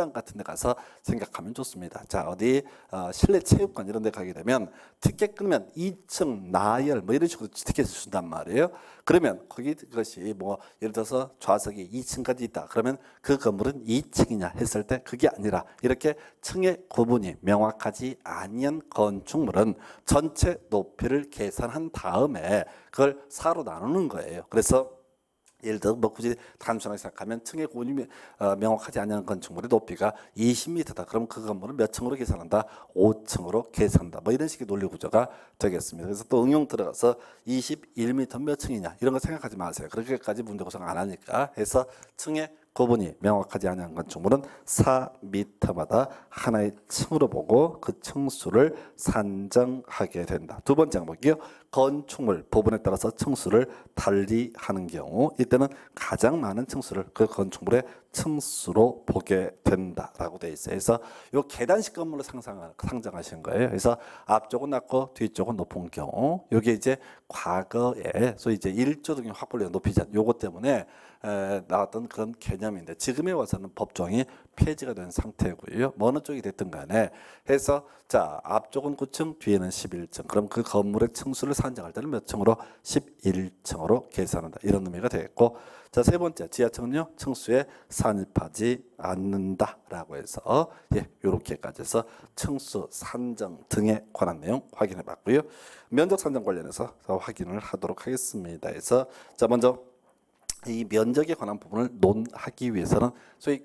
수영장 같은 데 가서 생각하면 좋습니다. 자, 어디 어, 실내 체육관 이런 데 가게 되면 티켓 끊으면 이 층 나열 뭐 이런 식으로 티켓을 준단 말이에요. 그러면 거기 그것이 뭐 예를 들어서 좌석이 이 층까지 있다. 그러면 그 건물은 이 층이냐 했을 때 그게 아니라 이렇게 층의 구분이 명확하지 아니한 건축물은 전체 높이를 계산한 다음에 그걸 사로 나누는 거예요. 그래서 예를 들어 뭐 굳이 단순하게 생각하면 층의 구분이 어, 명확하지 않은 건축물의 높이가 이십 미터다. 그럼 그 건물은 몇 층으로 계산한다? 오 층으로 계산한다. 뭐 이런 식의 논리 구조가 되겠습니다. 그래서 또 응용 들어가서 이십일 미터 몇 층이냐 이런 거 생각하지 마세요. 그렇게까지 문제 구성 안 하니까 해서 층의 구분이 명확하지 않은 건축물은 사 미터마다 하나의 층으로 보고 그 층수를 산정하게 된다. 두 번째 항목이요. 건축물 부분에 따라서 층수를 달리하는 경우 이때는 가장 많은 층수를 그 건축물의 층수로 보게 된다라고 돼 있어요. 그래서 요 계단식 건물로 상상 상정하신 거예요. 그래서 앞쪽은 낮고 뒤쪽은 높은 경우 이게 이제 과거에 소위 이제 일조 등의 확보력 높이지 않 요것 때문에 에, 나왔던 그런 개념인데 지금에 와서는 법정이 폐지가 된 상태고요. 뭐 어느 쪽이 됐든 간에 해서 자 앞쪽은 구 층 뒤에는 십일 층 그럼 그 건물의 층수를 산정할 때는 몇 층으로 십일 층으로 계산한다 이런 의미가 되겠고 자 세 번째 지하층은요 층수에 산입하지 않는다라고 해서 예 요렇게까지 해서 층수 산정 등에 관한 내용 확인해 봤고요. 면적 산정 관련해서 확인을 하도록 하겠습니다. 그래서 자 먼저 이 면적에 관한 부분을 논하기 위해서는 소위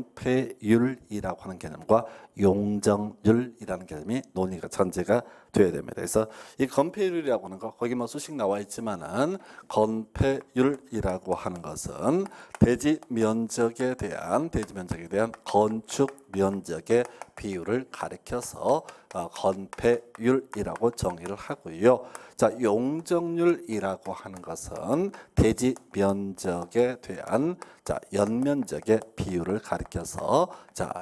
건폐율이라고 하는 개념과 용적률이라는 개념이 논의가 전제가 되어야 됩니다. 그래서 이 건폐율이라고 하는 거 거기 뭐 수식 나와 있지만은 건폐율이라고 하는 것은 대지 면적에 대한 대지 면적에 대한 건축 면적의 비율을 가리켜서 어, 건폐율이라고 정의를 하고요. 자, 용적률이라고 하는 것은 대지 면적에 대한 자, 연면적의 비율을 가리켜서 자,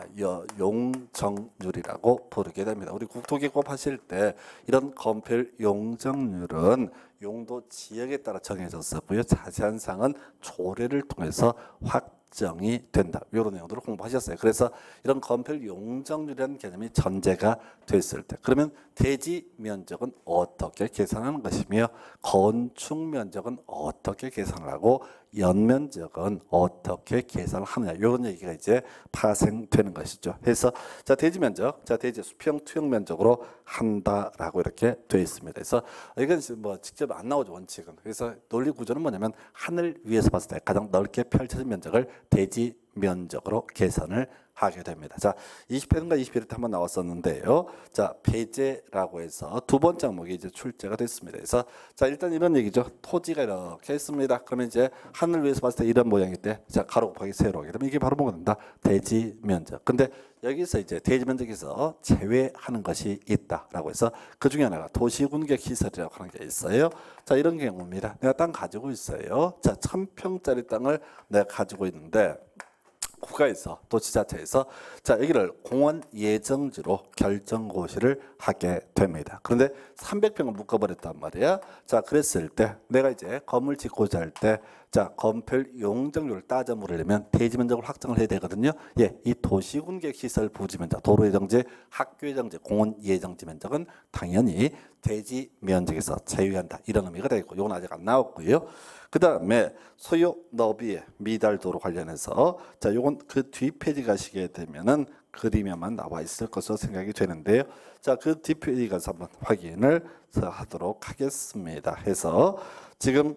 용적률이라고 부르게 됩니다. 우리 국토기법 하실 때 이런 건폐율 용적률은 용도 지역에 따라 정해졌었고요. 자세한 사항은 조례를 통해서 확 정이 된다. 이런 내용들을 공부하셨어요. 그래서 이런 건폐율 용적률이라는 개념이 전제가 됐을 때 그러면 대지 면적은 어떻게 계산하는 것이며 건축 면적은 어떻게 계산을 하고 연면적은 어떻게 계산을 하느냐 이런 얘기가 이제 파생되는 것이죠. 그래서 자 대지 면적, 자 대지 수평 투영 면적으로 한다라고 이렇게 되어 있습니다. 그래서 이건 뭐 직접 안 나오죠 원칙은. 그래서 논리 구조는 뭐냐면 하늘 위에서 봤을 때 가장 넓게 펼쳐진 면적을 대지 면적으로 계산을 하게 됩니다. 자, 이십 회인가 이십일 회 때 한번 나왔었는데요. 자, 배제라고 해서 두 번째 항목이 이제 출제가 됐습니다. 그래서 자, 일단 이런 얘기죠. 토지가 이렇게 있습니다. 그러면 이제 하늘 위에서 봤을 때 이런 모양일 때, 자, 가로 곱하기 세로. 그러면 이게 바로 뭐가 된다? 대지 면적. 근데 여기서 이제 대지 면적에서 제외하는 것이 있다라고 해서 그 중에 하나가 도시군객 시설이라고 하는 게 있어요. 자, 이런 경우입니다. 내가 땅 가지고 있어요. 자, 천 평짜리 땅을 내가 가지고 있는데 국가에서 또 지자체에서 자 여기를 공원 예정지로 결정고시를 하게 됩니다. 그런데 삼백 평을 묶어버렸단 말이야. 자 그랬을 때 내가 이제 건물 짓고자 할 때 자 건폐율 용적률을 따져 물으려면 대지 면적을 확정을 해야 되거든요. 예, 이 도시군객 시설 부지 면적, 도로 예정지, 학교 예정지, 공원 예정지 면적은 당연히 대지 면적에서 제외한다 이런 의미가 되고 이건 아직 안 나왔고요. 그 다음에 소요 너비의 미달도로 관련해서 자 요건 그 뒷페이지 가시게 되면은 그림에만 나와 있을 것으로 생각이 되는데요. 자 그 뒷페이지 가서 한번 확인을 하도록 하겠습니다. 해서 지금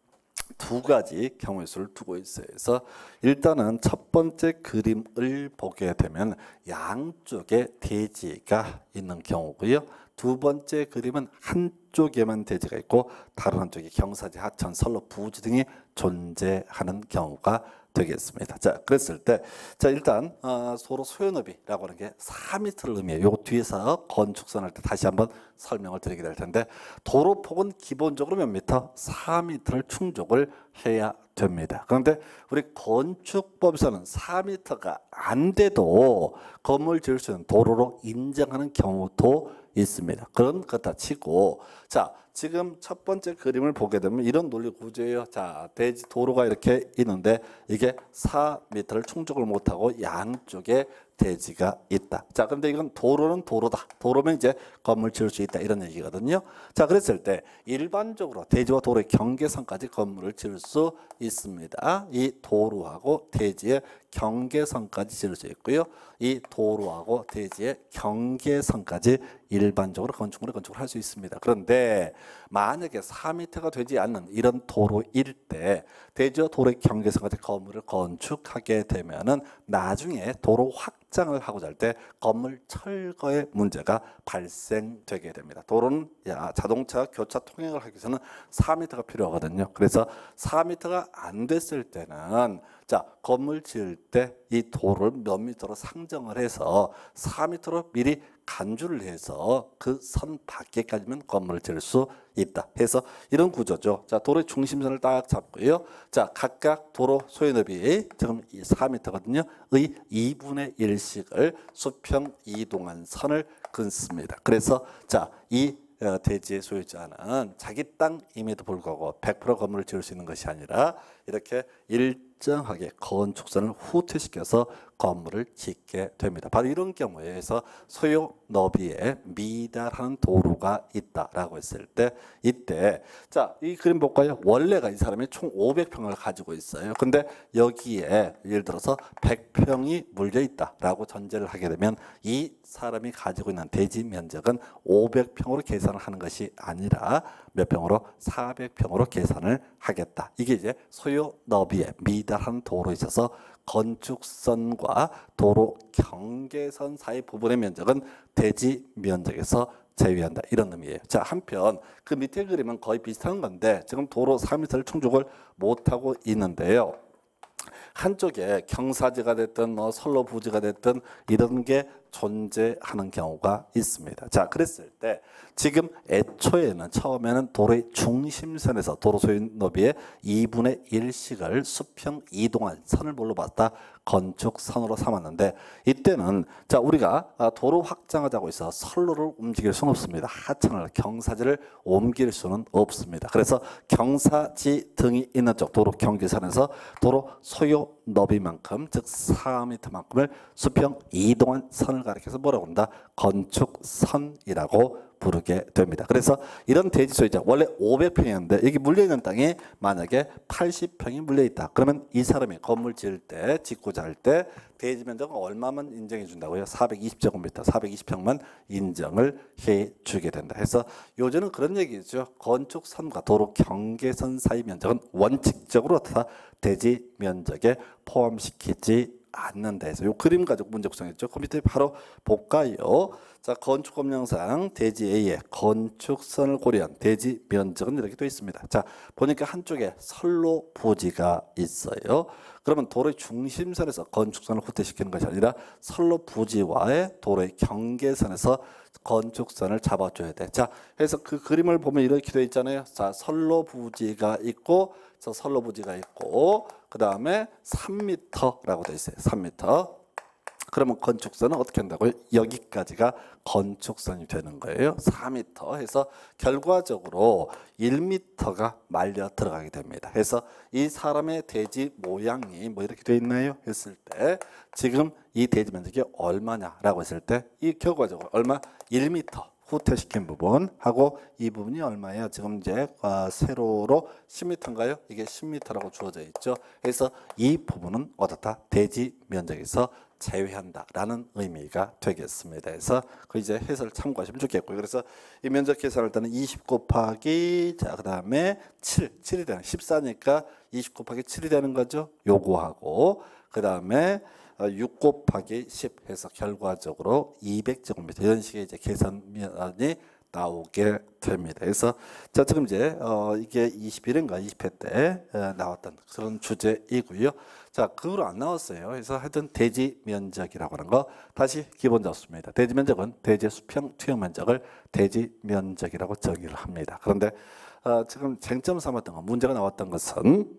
두 가지 경우의 수를 두고 있어요. 그래서 일단은 첫 번째 그림을 보게 되면 양쪽에 대지가 있는 경우고요. 두 번째 그림은 한쪽에만 대지가 있고 다른 한쪽에 경사지, 하천, 선로, 부지 등이 존재하는 경우가 되겠습니다. 자, 그랬을 때, 자 일단 어, 서로 소요너비라고 하는 게 사 미터를 의미해요. 요 뒤에서 건축선 할 때 다시 한번 설명을 드리게 될 텐데 도로폭은 기본적으로 몇 미터? 사 미터를 충족을 해야 됩니다. 그런데 우리 건축법에서는 사 미터가 안 돼도 건물 지을 수 있는 도로로 인정하는 경우도 있습니다. 그런 것 다 치고 자 지금 첫 번째 그림을 보게 되면 이런 논리 구조예요. 자 대지 도로가 이렇게 있는데 이게 사 미터를 충족을 못하고 양쪽에 대지가 있다. 자, 근데 이건 도로는 도로다. 도로면 이제 건물 지을 수 있다 이런 얘기거든요. 자, 그랬을 때 일반적으로 대지와 도로의 경계선까지 건물을 지을 수 있습니다. 이 도로하고 대지의 경계선까지 지을 수 있고요. 이 도로하고 대지의 경계선까지 일반적으로 건축물을 건축을 할 수 있습니다. 그런데 만약에 사 미터가 되지 않는 이런 도로일 때 대지와 도로의 경계선까지 건물을 건축하게 되면은 나중에 도로 확장을 하고자 할 때 건물 철거의 문제가 발생되게 됩니다. 도로는 야, 자동차 교차 통행을 하기 위해서는 사 미터가 필요하거든요. 그래서 사 미터가 안 됐을 때는 자, 건물 지을 때 이 도로를 몇 미터로 상정을 해서 사 미터로 미리 간주를 해서 그 선 밖에까지만 건물을 지을 수 있다. 해서 이런 구조죠. 자, 도로의 중심선을 딱 잡고요. 자, 각각 도로 소요 너비 지금 사 미터거든요. 의 이분의 일씩을 수평 이동한 선을 긋습니다. 그래서 자, 이 대지의 소유자는 자기 땅임에도 불구하고 백 퍼센트 건물을 지을 수 있는 것이 아니라 이렇게 일정하게 건축선을 후퇴시켜서 건물을 짓게 됩니다. 바로 이런 경우에서 소요 너비에 미달하는 도로가 있다라고 했을 때 이때 자, 이 그림 볼까요? 원래가 이 사람이 총 오백 평을 가지고 있어요. 근데 여기에 예를 들어서 백 평이 물려 있다라고 전제를 하게 되면 이 사람이 가지고 있는 대지 면적은 오백 평으로 계산을 하는 것이 아니라 몇 평으로 사백 평으로 계산을 하겠다. 이게 이제 소요 너비에 미달한 도로에 있어서 건축선과 도로 경계선 사이 부분의 면적은 대지 면적에서 제외한다. 이런 의미예요. 자, 한편 그 밑에 그림은 거의 비슷한 건데 지금 도로 사 미터를 충족을 못하고 있는데요. 한쪽에 경사지가 됐든 뭐 선로 부지가 됐든 이런 게 존재하는 경우가 있습니다. 자, 그랬을 때 지금 애초에는 처음에는 도로의 중심선에서 도로 소유 너비의 이분의 일씩을 수평 이동한 선을 뭘로 봤다? 건축선으로 삼았는데 이때는 자, 우리가 도로 확장하자고 해서 선로를 움직일 수는 없습니다. 하천을 경사지를 옮길 수는 없습니다. 그래서 경사지 등이 있는 쪽 도로 경계선에서 도로 소요 너비만큼 즉 사 미터만큼을 수평 이동한 선을 가리켜서 뭐라고 한다? 건축선이라고 부르게 됩니다. 그래서 이런 대지 소유자 원래 오백 평이었는데 여기 물려있는 땅이 만약에 팔십 평이 물려있다. 그러면 이 사람이 건물 지을 때 짓고자 할 때 대지 면적은 얼마만 인정해 준다고요? 사백이십 제곱미터 사백이십 평만 인정을 해 주게 된다. 해서 요즘은 그런 얘기죠. 건축선과 도로 경계선 사이 면적은 원칙적으로 다 대지 면적에 포함시키지 않는다 해서 요 그림 가지고 문제 구성했죠. 그 밑에 바로 볼까요? 자, 건축법령상 대지 A의 건축선을 고려한 대지 면적은 이렇게 되어 있습니다. 자, 보니까 한쪽에 선로 부지가 있어요. 그러면 도로의 중심선에서 건축선을 후퇴시키는 것이 아니라 선로 부지와의 도로의 경계선에서 건축선을 잡아줘야 돼. 자, 그래서 그 그림을 보면 이렇게 되어 있잖아요. 자, 선로 부지가 있고 저 선로 부지가 있고 그 다음에 삼 미터라고 되어 있어요. 삼 미터. 그러면 건축선은 어떻게 한다고요? 여기까지가 건축선이 되는 거예요. 사 미터 해서 결과적으로 일 미터가 말려 들어가게 됩니다. 그래서 이 사람의 대지 모양이 뭐 이렇게 되어 있나요? 했을 때 지금 이 대지 면적이 얼마냐라고 했을 때 이 결과적으로 얼마? 일 미터. 후퇴시킨 부분하고 이 부분이 얼마예요? 지금 이제 어, 세로로 십 미터인가요? 이게 십 미터라고 주어져 있죠. 그래서 이 부분은 어떻다? 대지 면적에서 제외한다라는 의미가 되겠습니다. 그래서 그 이제 해설 참고하시면 좋겠고요. 그래서 이 면적 계산할 때는 이십 곱하기 자 그다음에 칠, 칠이 되는 십사니까 이십 곱하기 칠이 되는 거죠. 요거하고 그다음에 육 곱하기 십 해서 결과적으로 이백 제곱미터 이런 식의 이제 계산면이 나오게 됩니다. 그래서 자 지금 이제 어 이게 이십일 회인가 이십 회 때 나왔던 그런 주제이고요. 자 그거로 안 나왔어요. 그래서 하여튼 대지 면적이라고 하는 거 다시 기본 잡습니다. 대지 면적은 대지 수평 투영 면적을 대지 면적이라고 정의를 합니다. 그런데 어 지금 쟁점 삼았던 거 문제가 나왔던 것은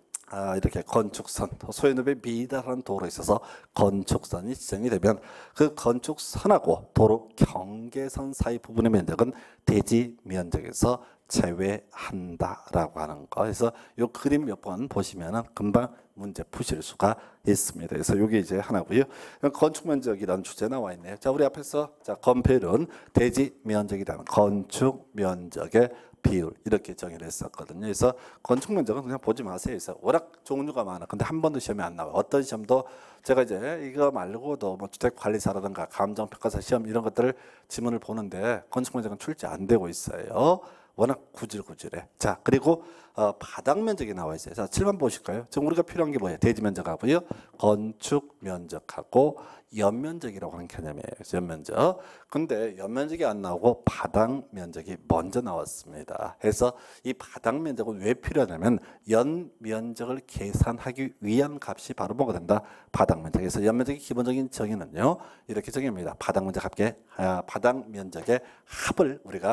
아, 이렇게 건축선, 소유업에 미달한 도로에 있어서 건축선이 지정이 되면 그 건축선하고 도로 경계선 사이 부분의 면적은 대지 면적에서 제외한다라고 하는 거. 그래서 요 그림 몇 번 보시면은 금방 문제 푸실 수가 있습니다. 그래서 이게 이제 하나고요. 건축 면적이라는 주제 나와 있네요. 자, 우리 앞에서 자 건폐율은 대지 면적이라는 건축 면적의 비율 이렇게 정의를 했었거든요. 그래서 건축 면적은 그냥 보지 마세요. 그래서 워낙 종류가 많아. 근데 한 번도 시험에 안 나와요. 어떤 시험도 제가 이제 이거 말고도 뭐 주택관리사라든가 감정평가사 시험 이런 것들을 지문을 보는데 건축 면적은 출제 안 되고 있어요. 워낙 구질구질해. 자, 그리고 어, 바닥 면적이 나와 있어요. 자, 칠 번 보실까요? 지금 우리가 필요한 게 뭐예요? 대지 면적하고요, 건축 면적하고 연면적이라고 하는 개념이에요. 그래서 연면적. 근데 연면적이 안 나오고 바닥 면적이 먼저 나왔습니다. 그래서 이 바닥 면적은 왜 필요하냐면 연면적을 계산하기 위한 값이 바로 뭐가 된다? 바닥 면적. 그래서 연면적의 기본적인 정의는요, 이렇게 정의합니다. 바닥 면적 합계, 아, 바닥 면적의 합을 우리가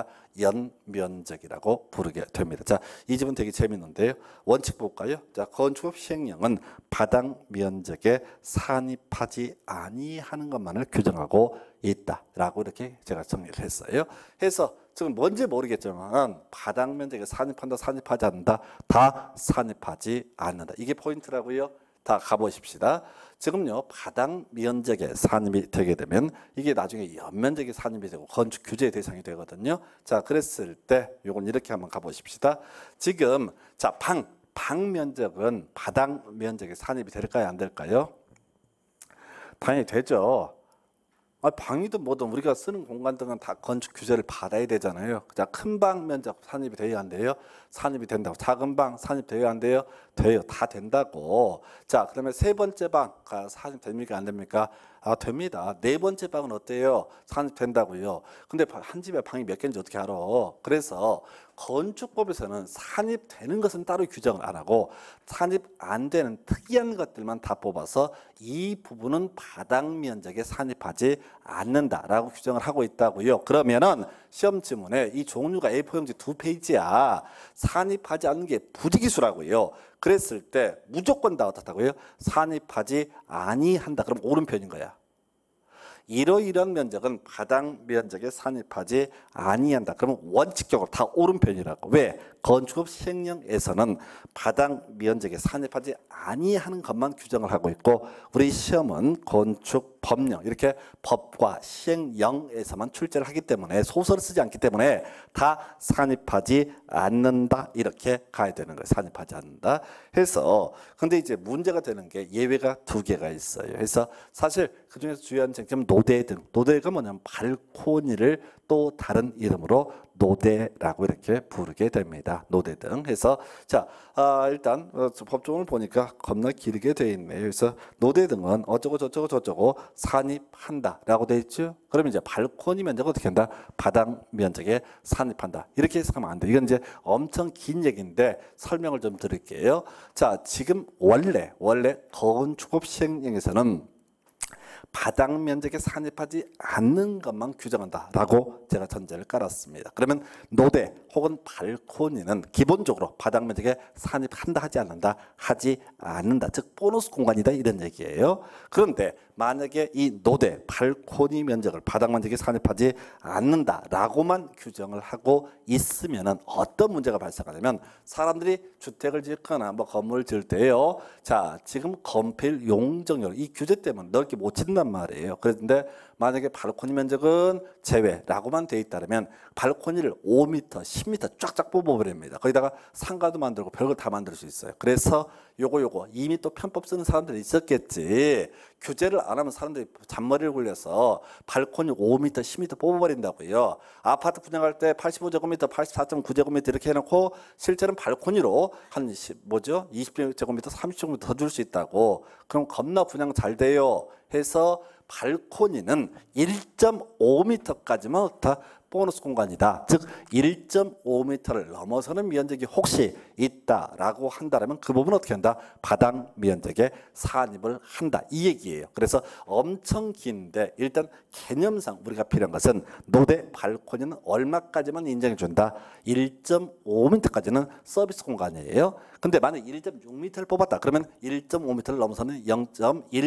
연면적이라고 부르게 됩니다. 자, 이 집은 되게 재밌는데요. 원칙 볼까요? 자, 건축업 시행령은 바닥 면적에 산입하지 아니하는 것만을 규정하고 있다라고 이렇게 제가 정리를 했어요. 해서 지금 뭔지 모르겠지만 바닥 면적에 산입한다, 산입하지 않는다, 다 산입하지 않는다. 이게 포인트라고요. 다 가보십시다. 지금요 바닥 면적에 산입이 되게 되면 이게 나중에 연면적에 산입이 되고 건축 규제 대상이 되거든요. 자, 그랬을 때 요건 이렇게 한번 가보십시다. 지금 자 방, 방 면적은 바닥 면적에 산입이 될까요, 안 될까요? 당연히 되죠. 아, 방이든 뭐든 우리가 쓰는 공간 등은 다 건축 규제를 받아야 되잖아요. 자, 큰 방 면적 산입이 돼야 안 돼요? 산입이 된다고. 작은 방 산입 돼야 안 돼요? 돼요. 다 된다고. 자, 그러면 세 번째 방 산입 됩니까, 안 됩니까? 아, 됩니다. 네 번째 방은 어때요? 산입 된다고요. 근데 한 집에 방이 몇 개인지 어떻게 알아? 그래서 건축법에서는 산입되는 것은 따로 규정을 안 하고 산입 안 되는 특이한 것들만 다 뽑아서 이 부분은 바닥 면적에 산입하지 않는다라고 규정을 하고 있다고요. 그러면은 시험 지문에 이 종류가 에이 사 용지 두 페이지야. 산입하지 않는 게 부지기수라고요. 그랬을 때 무조건 다 어떻다고요? 산입하지 아니한다. 그럼 오른편인 거야. 이러이러한 면적은 바닥 면적에 산입하지 아니한다. 그러면 원칙적으로 다 오른편이라고. 왜? 건축업 시행령에서는 바닥 면적에 산입하지 아니하는 것만 규정을 하고 있고 우리 시험은 건축 법령 이렇게 법과 시행령에서만 출제를 하기 때문에 소설을 쓰지 않기 때문에 다 산입하지 않는다 이렇게 가야 되는 거예요. 산입하지 않는다 해서 근데 이제 문제가 되는 게 예외가 두 개가 있어요. 그래서 사실 그 중에서 주요한 쟁점 노대등. 노대가 뭐냐면 발코니를 또 다른 이름으로 노대라고 이렇게 부르게 됩니다. 노대등 해서 자 아, 일단 어, 법조문을 보니까 겁나 길게 돼 있네요. 그래서 노대등은 어쩌고 저쩌고 저쩌고 산입한다라고 돼 있죠. 그러면 이제 발코니 면적 어떻게 한다? 바닥 면적에 산입한다. 이렇게 해석하면 안 돼. 이건 이제 엄청 긴 얘기인데 설명을 좀 드릴게요. 자, 지금 원래 원래 건축법 시행령에서는 바닥 면적에 산입하지 않는 것만 규정한다라고 제가 전제를 깔았습니다. 그러면 노대 혹은 발코니는 기본적으로 바닥 면적에 산입한다 하지 않는다 하지 않는다. 즉 보너스 공간이다 이런 얘기예요. 그런데 만약에 이 노대 발코니 면적을 바닥 면적에 산입하지 않는다라고만 규정을 하고 있으면은 어떤 문제가 발생하냐면 사람들이 주택을 짓거나 뭐 건물을 지을 때요. 자, 지금 건폐율 용적률 이 규제 때문에 넓게 못 짓는단 말이에요. 그런데 만약에 발코니 면적은 제외라고만 돼 있다면 발코니를 오 미터, 십 미터 쫙쫙 뽑아버립니다. 거기다가 상가도 만들고 별걸 다 만들 수 있어요. 그래서 요거 요거 이미 또 편법 쓰는 사람들이 있었겠지. 규제를 안 하면 사람들이 잔머리를 굴려서 발코니 오 미터, 십 미터 뽑아버린다고요. 아파트 분양할 때 팔십오 제곱미터, 팔십사 점 구 제곱미터 이렇게 해놓고 실제는 발코니로 한 뭐죠? 이십 제곱미터, 삼십 제곱미터 더 줄 수 있다고. 그럼 겁나 분양 잘 돼요. 해서 발코니는 일 점 오 미터까지만 다 보너스 공간이다. 즉 일 점 오 미터를 넘어서는 면적이 혹시 있다라고 한다면 그 부분은 어떻게 한다? 바닥 면적에 산입을 한다. 이 얘기예요. 그래서 엄청 긴데 일단 개념상 우리가 필요한 것은 노대 발코니는 얼마까지만 인정해 준다? 일 점 오 미터까지는 서비스 공간이에요. 근데 만약 일 점 육 미터를 뽑았다. 그러면 일 점 오 미터를 넘어서는 영 점 일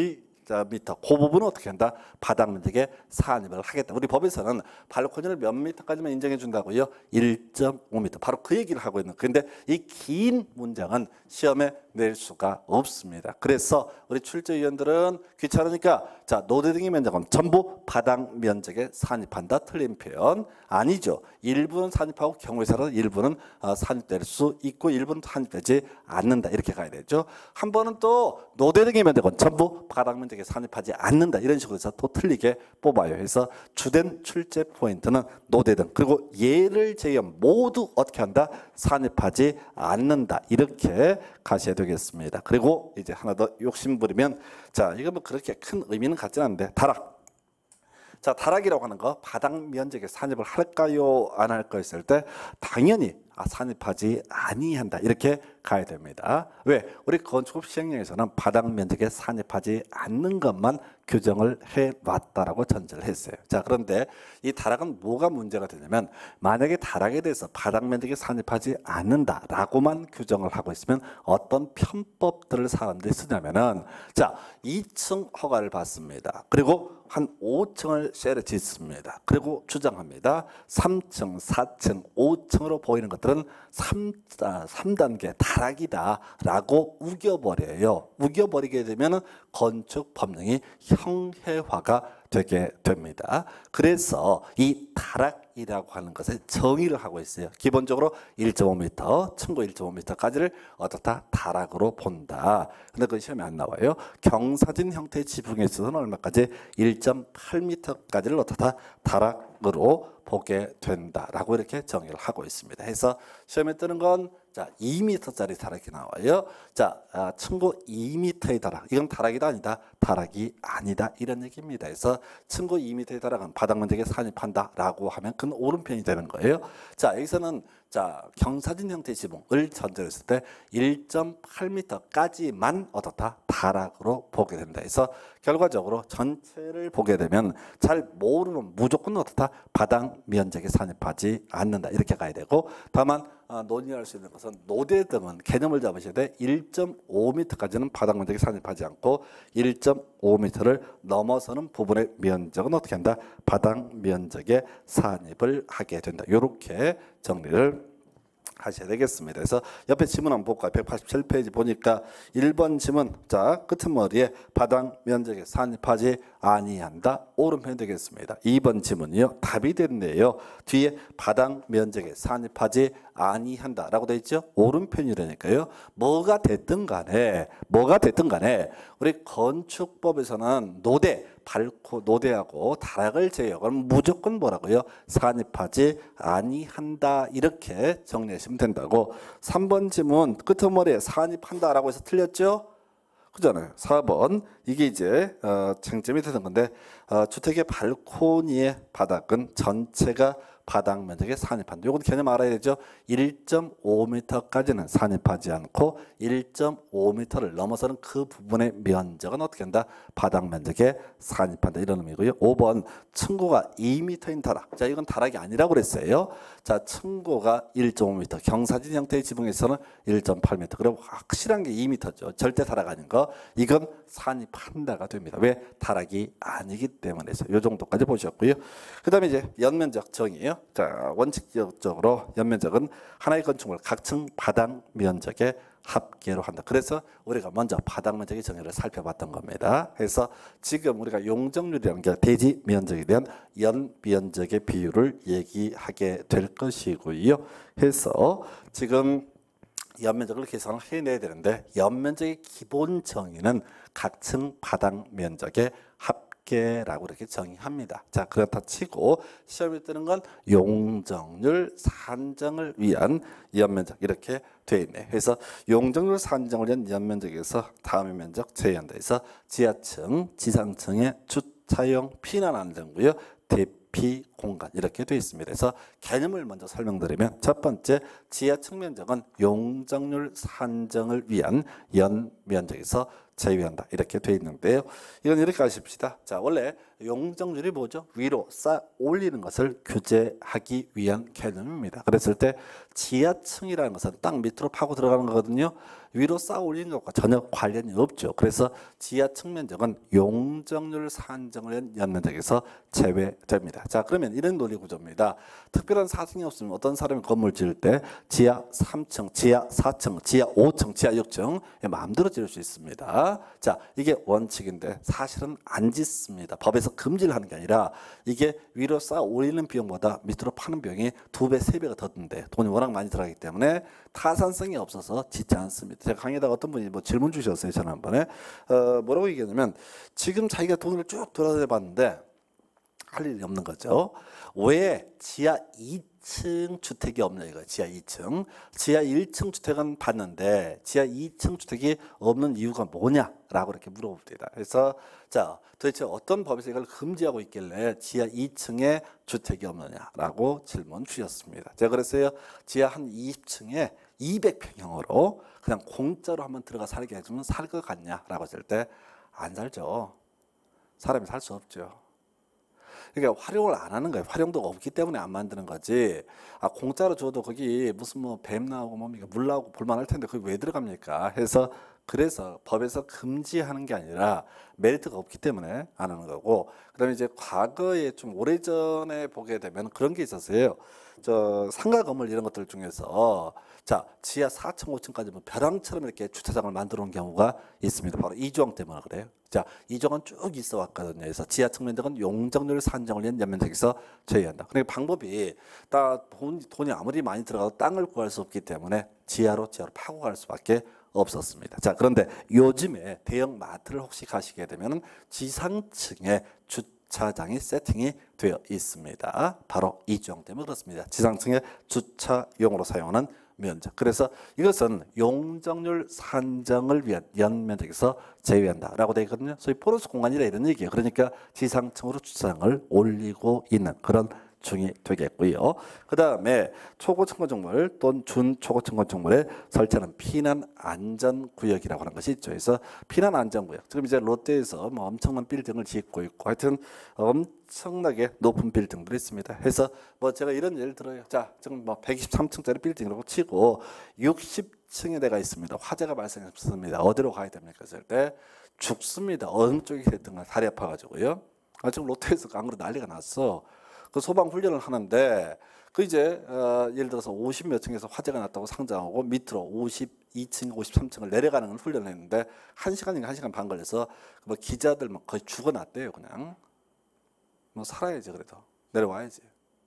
미터 그 부분은 어떻게 한다? 바닥 면적에 산입을 하겠다. 우리 법에서는 발코니를 몇 미터까지만 인정해 준다고요? 일 점 오 미터. 바로 그 얘기를 하고 있는. 그런데 이 긴 문장은 시험에 낼 수가 없습니다. 그래서 우리 출제위원들은 귀찮으니까 자 노대 등의 면적은 전부 바닥 면적에 산입한다. 틀린 표현 아니죠. 일부는 산입하고 경우에서는 일부는 어, 산입될 수 있고 일부는 산입되지 않는다. 이렇게 가야 되죠. 한 번은 또 노대 등의 면적은 전부 바닥 면적에 산입하지 않는다. 이런 식으로 해서 또 틀리게 뽑아요. 그래서 주된 출제 포인트는 노대 등 그리고 얘를 제외한 모두 어떻게 한다? 산입하지 않는다. 이렇게 가셔야 되겠습니다. 그리고 이제 하나 더 욕심 부리면 자 이거 뭐 그렇게 큰 의미는 갖지는 않는데 다락. 자 다락이라고 하는 거 바닥 면적에 산입을 할까요? 안 할까 했을 때 당연히 아, 산입하지 아니한다. 이렇게 가야 됩니다. 왜? 우리 건축법 시행령에서는 바닥 면적에 산입하지 않는 것만 규정을 해왔다라고 전제를 했어요. 자 그런데 이 다락은 뭐가 문제가 되냐면 만약에 다락에 대해서 바닥 면적에 산입하지 않는다라고만 규정을 하고 있으면 어떤 편법들을 사람들이 쓰냐면은 자 이 층 허가를 받습니다. 그리고 한 오 층을 셀에 짓습니다. 그리고 주장합니다. 삼 층, 사 층, 오 층으로 보이는 것들은 삼, 삼 단계 다락이다라고 우겨버려요. 우겨버리게 되면 건축 법령이 형해화가 되게 됩니다. 그래서 이 다락이라고 하는 것에 정의를 하고 있어요. 기본적으로 일 점 오 미터, 층고 일 점 오 미터까지를 어떻다 다락으로 본다. 근데 그 시험에 안 나와요. 경사진 형태의 지붕에 있어서는 얼마까지? 일 점 팔 미터까지를 어떻다 다락으로 보게 된다라고 이렇게 정의를 하고 있습니다. 해서 시험에 뜨는 건 자 이 미터짜리 다락이 나와요. 자 아, 층고 이 미터의 다락 이건 다락이다 아니다 다락이 아니다 이런 얘기입니다. 그래서 층고 이 미터의 다락은 바닥 면적에 산입한다라고 하면 그건 오른편이 되는 거예요. 자 여기서는 자 경사진 형태의 지붕을 전제로 했을 때 일 점 팔 미터까지만 어떻다 다락으로 보게 된다. 그래서 결과적으로 전체를 보게 되면 잘 모르면 무조건 어떻다 바닥 면적에 산입하지 않는다 이렇게 가야 되고 다만 아, 논의할 수 있는 것은 노대 등은 개념을 잡으셔야 돼. 일 점 오 미터까지는 바닥 면적에 산입하지 않고 일 점 오 미터를 넘어서는 부분의 면적은 어떻게 한다? 바닥 면적에 산입을 하게 된다. 이렇게 정리를 하셔야 되겠습니다. 그래서 옆에 지문 한번 볼까요? 백팔십칠 페이지 보니까 일 번 지문 자 끄트머리에 바닥 면적에 산입하지 아니한다. 오른편 되겠습니다. 이 번 지문이요. 답이 됐네요. 뒤에 바닥 면적에 산입하지 아니한다 라고 되어 있죠. 오른편이라니까요. 뭐가 됐든 간에 뭐가 됐든 간에 우리 건축법에서는 노대 발코 노대하고 다락을 제외하고 무조건 뭐라고요? 산입하지 아니한다 이렇게 정리하시면 된다고. 삼 번 지문 끄트머리에 산입한다라고 해서 틀렸죠? 그잖아요. 사 번 이게 이제 어, 쟁점이 되는 건데 어, 주택의 발코니의 바닥은 전체가 바닥 면적에 산입한다. 이건 개념 알아야 되죠. 일 점 오 미터까지는 산입하지 않고 일 점 오 미터를 넘어서는 그 부분의 면적은 어떻게 한다? 바닥 면적에 산입한다. 이런 의미고요. 오 번 층고가 이 미터인 다락. 자, 이건 다락이 아니라고 그랬어요. 자, 층고가 일 점 오 미터. 경사진 형태의 지붕에서는 일 점 팔 미터. 그리고 확실한 게 이 미터죠. 절대 다락 아닌 거. 이건 산입한다가 됩니다. 왜? 다락이 아니기 때문에서. 이 정도까지 보셨고요. 그 다음에 이제 연면적 정의예요. 자, 원칙적으로 연면적은 하나의 건축물 각 층 바닥 면적의 합계로 한다. 그래서 우리가 먼저 바닥 면적의 정의를 살펴봤던 겁니다. 그래서 지금 우리가 용적률이라는 게 대지 면적에 대한 연 면적의 비율을 얘기하게 될 것이고요. 해서 지금 연면적을 계산을 해내야 되는데 연면적의 기본 정의는 각 층 바닥 면적의 합 라고 이렇게 정의합니다. 자 그렇다 치고 시험에 뜨는 건 용적률 산정을 위한 연면적 이렇게 돼 있네. 그래서 용적률 산정을 위한 연면적에서 다음의 면적 제외한다. 그래서 지하층, 지상층의 주차용 피난 안전구역 대피 공간 이렇게 되어 있습니다. 그래서 개념을 먼저 설명드리면 첫 번째 지하층 면적은 용적률 산정을 위한 연면적에서 제외한다 이렇게 되어 있는데요. 이건 이렇게 아십시다. 자 원래 용적률이 뭐죠? 위로 쌓아 올리는 것을 규제하기 위한 개념입니다. 그랬을 때 지하층이라는 것은 땅 밑으로 파고 들어가는 거거든요. 위로 쌓아 올리는 것과 전혀 관련이 없죠. 그래서 지하층 면적은 용적률 산정을 위한 연면적에서 제외됩니다. 자, 그러면 이런 논리 구조입니다. 특별한 사정이 없으면 어떤 사람이 건물 지을 때 지하 삼 층, 지하 사 층, 지하 오 층, 지하 육 층 마음대로 지을 수 있습니다. 자, 이게 원칙인데 사실은 안 짓습니다. 법에서 금지를 하는 게 아니라 이게 위로 쌓아 올리는 비용보다 밑으로 파는 비용이 두 배, 세 배가 더 든대. 돈이 워낙 많이 들어가기 때문에 타산성이 없어서 짓지 않습니다. 제가 강의에다가 어떤 분이 뭐 질문 주셨어요. 지난번에 어, 뭐라고 얘기하냐면 지금 자기가 돈을 쭉 돌아다녀 봤는데 할 일이 없는 거죠. 왜 지하 이 층 주택이 없냐 이거. 지하 이 층. 지하 일 층 주택은 봤는데 지하 이 층 주택이 없는 이유가 뭐냐라고 이렇게 물어봅니다. 그래서 자, 도대체 어떤 법에서 이걸 금지하고 있길래 지하 이 층에 주택이 없느냐라고 질문 주셨습니다. 제가 그랬어요. 지하 한 이십 층에 이백 평형으로 그냥 공짜로 한번 들어가 살게 해주면 살 것 같냐라고 했을 때 안 살죠. 사람이 살 수 없죠. 그러니까 활용을 안 하는 거예요. 활용도가 없기 때문에 안 만드는 거지. 아, 공짜로 줘도 거기 무슨 뭐 뱀 나오고 뭡니까 물 나오고 볼만할 텐데 거기 왜 들어갑니까? 해서 그래서 법에서 금지하는 게 아니라 메리트가 없기 때문에 안 하는 거고. 그다음에 이제 과거에 좀 오래전에 보게 되면 그런 게 있었어요. 저 상가 건물 이런 것들 중에서 자, 지하 사 층, 오 층까지 뭐 벼랑처럼 이렇게 주차장을 만들어 놓은 경우가 있습니다. 바로 이 조항 때문에 그래요. 자, 이 조항은 쭉 있어 왔거든요. 그래서 지하층 면적은 용적률 산정을 위한 연면적에서 제외한다. 그러니까 방법이 다 돈, 돈이 아무리 많이 들어가도 땅을 구할 수 없기 때문에 지하로 지하로 파고 갈 수밖에 없었습니다. 자, 그런데 요즘에 대형 마트를 혹시 가시게 되면 지상층에 주차장이 세팅이 되어 있습니다. 바로 이 조항 때문에 그렇습니다. 지상층에 주차용으로 사용하는 면적. 그래서 이것은 용적률 산정을 위한 연면적에서 제외한다라고 되어 있거든요. 소위 포러스 공간이라 이런 얘기예요. 그러니까 지상층으로 주차장을 올리고 있는 그런 중이 되겠고요. 그 다음에 초고층 건축물 또는 준초고층 건축물에 설치하는 피난 안전구역이라고 하는 것이 있죠. 그래서 피난 안전구역. 지금 이제 롯데에서 뭐 엄청난 빌딩을 짓고 있고 하여튼 엄청나게 높은 빌딩들이 있습니다. 해서 뭐 제가 이런 예를 들어요. 자, 지금 뭐 백이십삼 층짜리 빌딩이라고 치고 육십 층에 내가 있습니다. 화재가 발생했습니다. 어디로 가야 됩니까? 했을 때 죽습니다. 어느 쪽이 됐든 간 다리 아파가지고요. 아, 지금 롯데에서 안 그래도 난리가 났어. 그 소방 훈련을 하는데 그 이제 어, 예를 들어서 오십 몇 층에서 화재가 났다고 상정하고 밑으로 오십이 층, 오십삼 층을 내려가는 훈련을 했는데 한 시간인가 한 시간 반 걸려서 뭐 기자들 막 거의 죽어났대요. 그냥 뭐 살아야지. 그래도 내려와야지.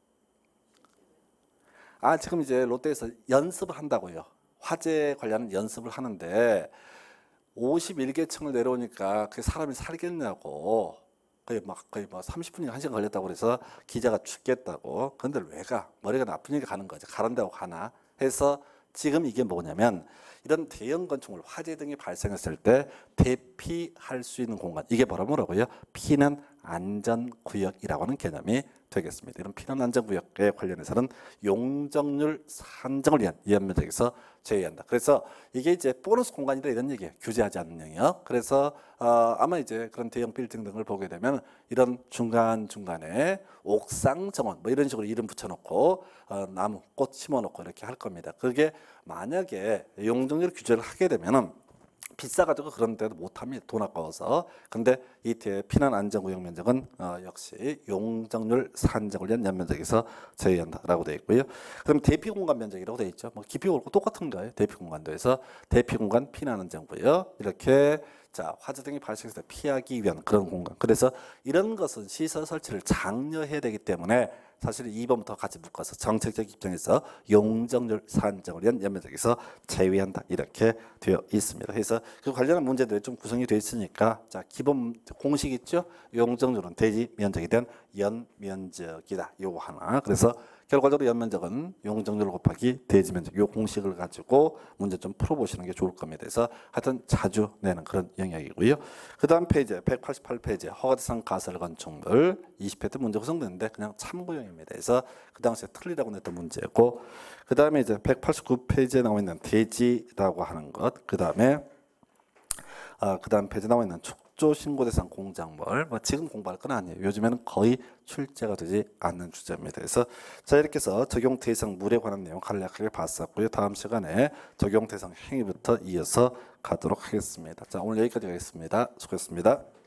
아, 지금 이제 롯데에서 연습을 한다고요. 화재 관련 연습을 하는데 오십일 개 층을 내려오니까 그 사람이 살겠냐고. 거의 막 거의 뭐 삼십 분이 한 시간 걸렸다고 그래서 기자가 죽겠다고. 그런데 왜 가? 머리가 나쁘니까 가는 거지. 가란다고 가나? 해서 지금 이게 뭐냐면 이런 대형 건축물 화재 등이 발생했을 때 대피할 수 있는 공간. 이게 바로 뭐라고요? 피난 안전구역이라고 하는 개념이 되겠습니다. 이런 피난 안전구역에 관련해서는 용적률 산정을 위한 연면적에서 제외한다. 그래서 이게 이제 보너스 공간이다 이런 얘기예요. 규제하지 않는 영역. 그래서 어, 아마 이제 그런 대형 빌딩 등을 보게 되면 이런 중간 중간에 옥상 정원 뭐 이런 식으로 이름 붙여놓고 어, 나무 꽃 심어놓고 이렇게 할 겁니다. 그게 만약에 용적률 규제를 하게 되면은 비싸가지고 그런 데도 못합니다. 돈 아까워서. 근데 이 피난 안전구역 면적은 어, 역시 용적률 산정을 위한 연면적에서 제외한다라고 되어 있고요. 그럼 대피 공간 면적이라고 되어 있죠. 뭐 깊이 옳고 똑같은 거예요. 대피 공간도 해서 대피 공간 피난 안전구역 이렇게 자 화재 등이 발생해서 피하기 위한 그런 공간. 그래서 이런 것은 시설 설치를 장려해야 되기 때문에 사실 이 번부터 같이 묶어서 정책적 입장에서 용적률 산정을 위한 연면적에서 제외한다 이렇게 되어 있습니다. 그래서 그 관련한 문제들이 좀 구성이 되어 있으니까 자 기본 공식 있죠. 용적률은 대지 면적에 대한 연면적이다. 요거 하나. 그래서 결과적으로 연면적은 용적률 곱하기 대지 면적 요 공식을 가지고 문제 좀 풀어보시는 게 좋을 겁니다. 그래서 하여튼 자주 내는 그런 영역이고요. 그 다음 페이지 백팔십팔 페이지 허가 대상 가설 건축물 이십 회 때 문제 구성됐는데 그냥 참고용입니다. 그래서 그 당시에 틀리라고 냈던 문제고 그 다음에 이제 백팔십구 페이지에 나와 있는 대지라고 하는 것 그 다음에 아, 그 다음 페이지에 나와 있는 축 법조 신고 대상 공작물, 뭐 지금 공부할 건 아니에요. 요즘에는 거의 출제가 되지 않는 주제입니다. 그래서 자 이렇게 해서 적용 대상 물에 관한 내용 간략하게 봤었고요. 다음 시간에 적용 대상 행위부터 이어서 가도록 하겠습니다. 자 오늘 여기까지 하겠습니다. 수고했습니다.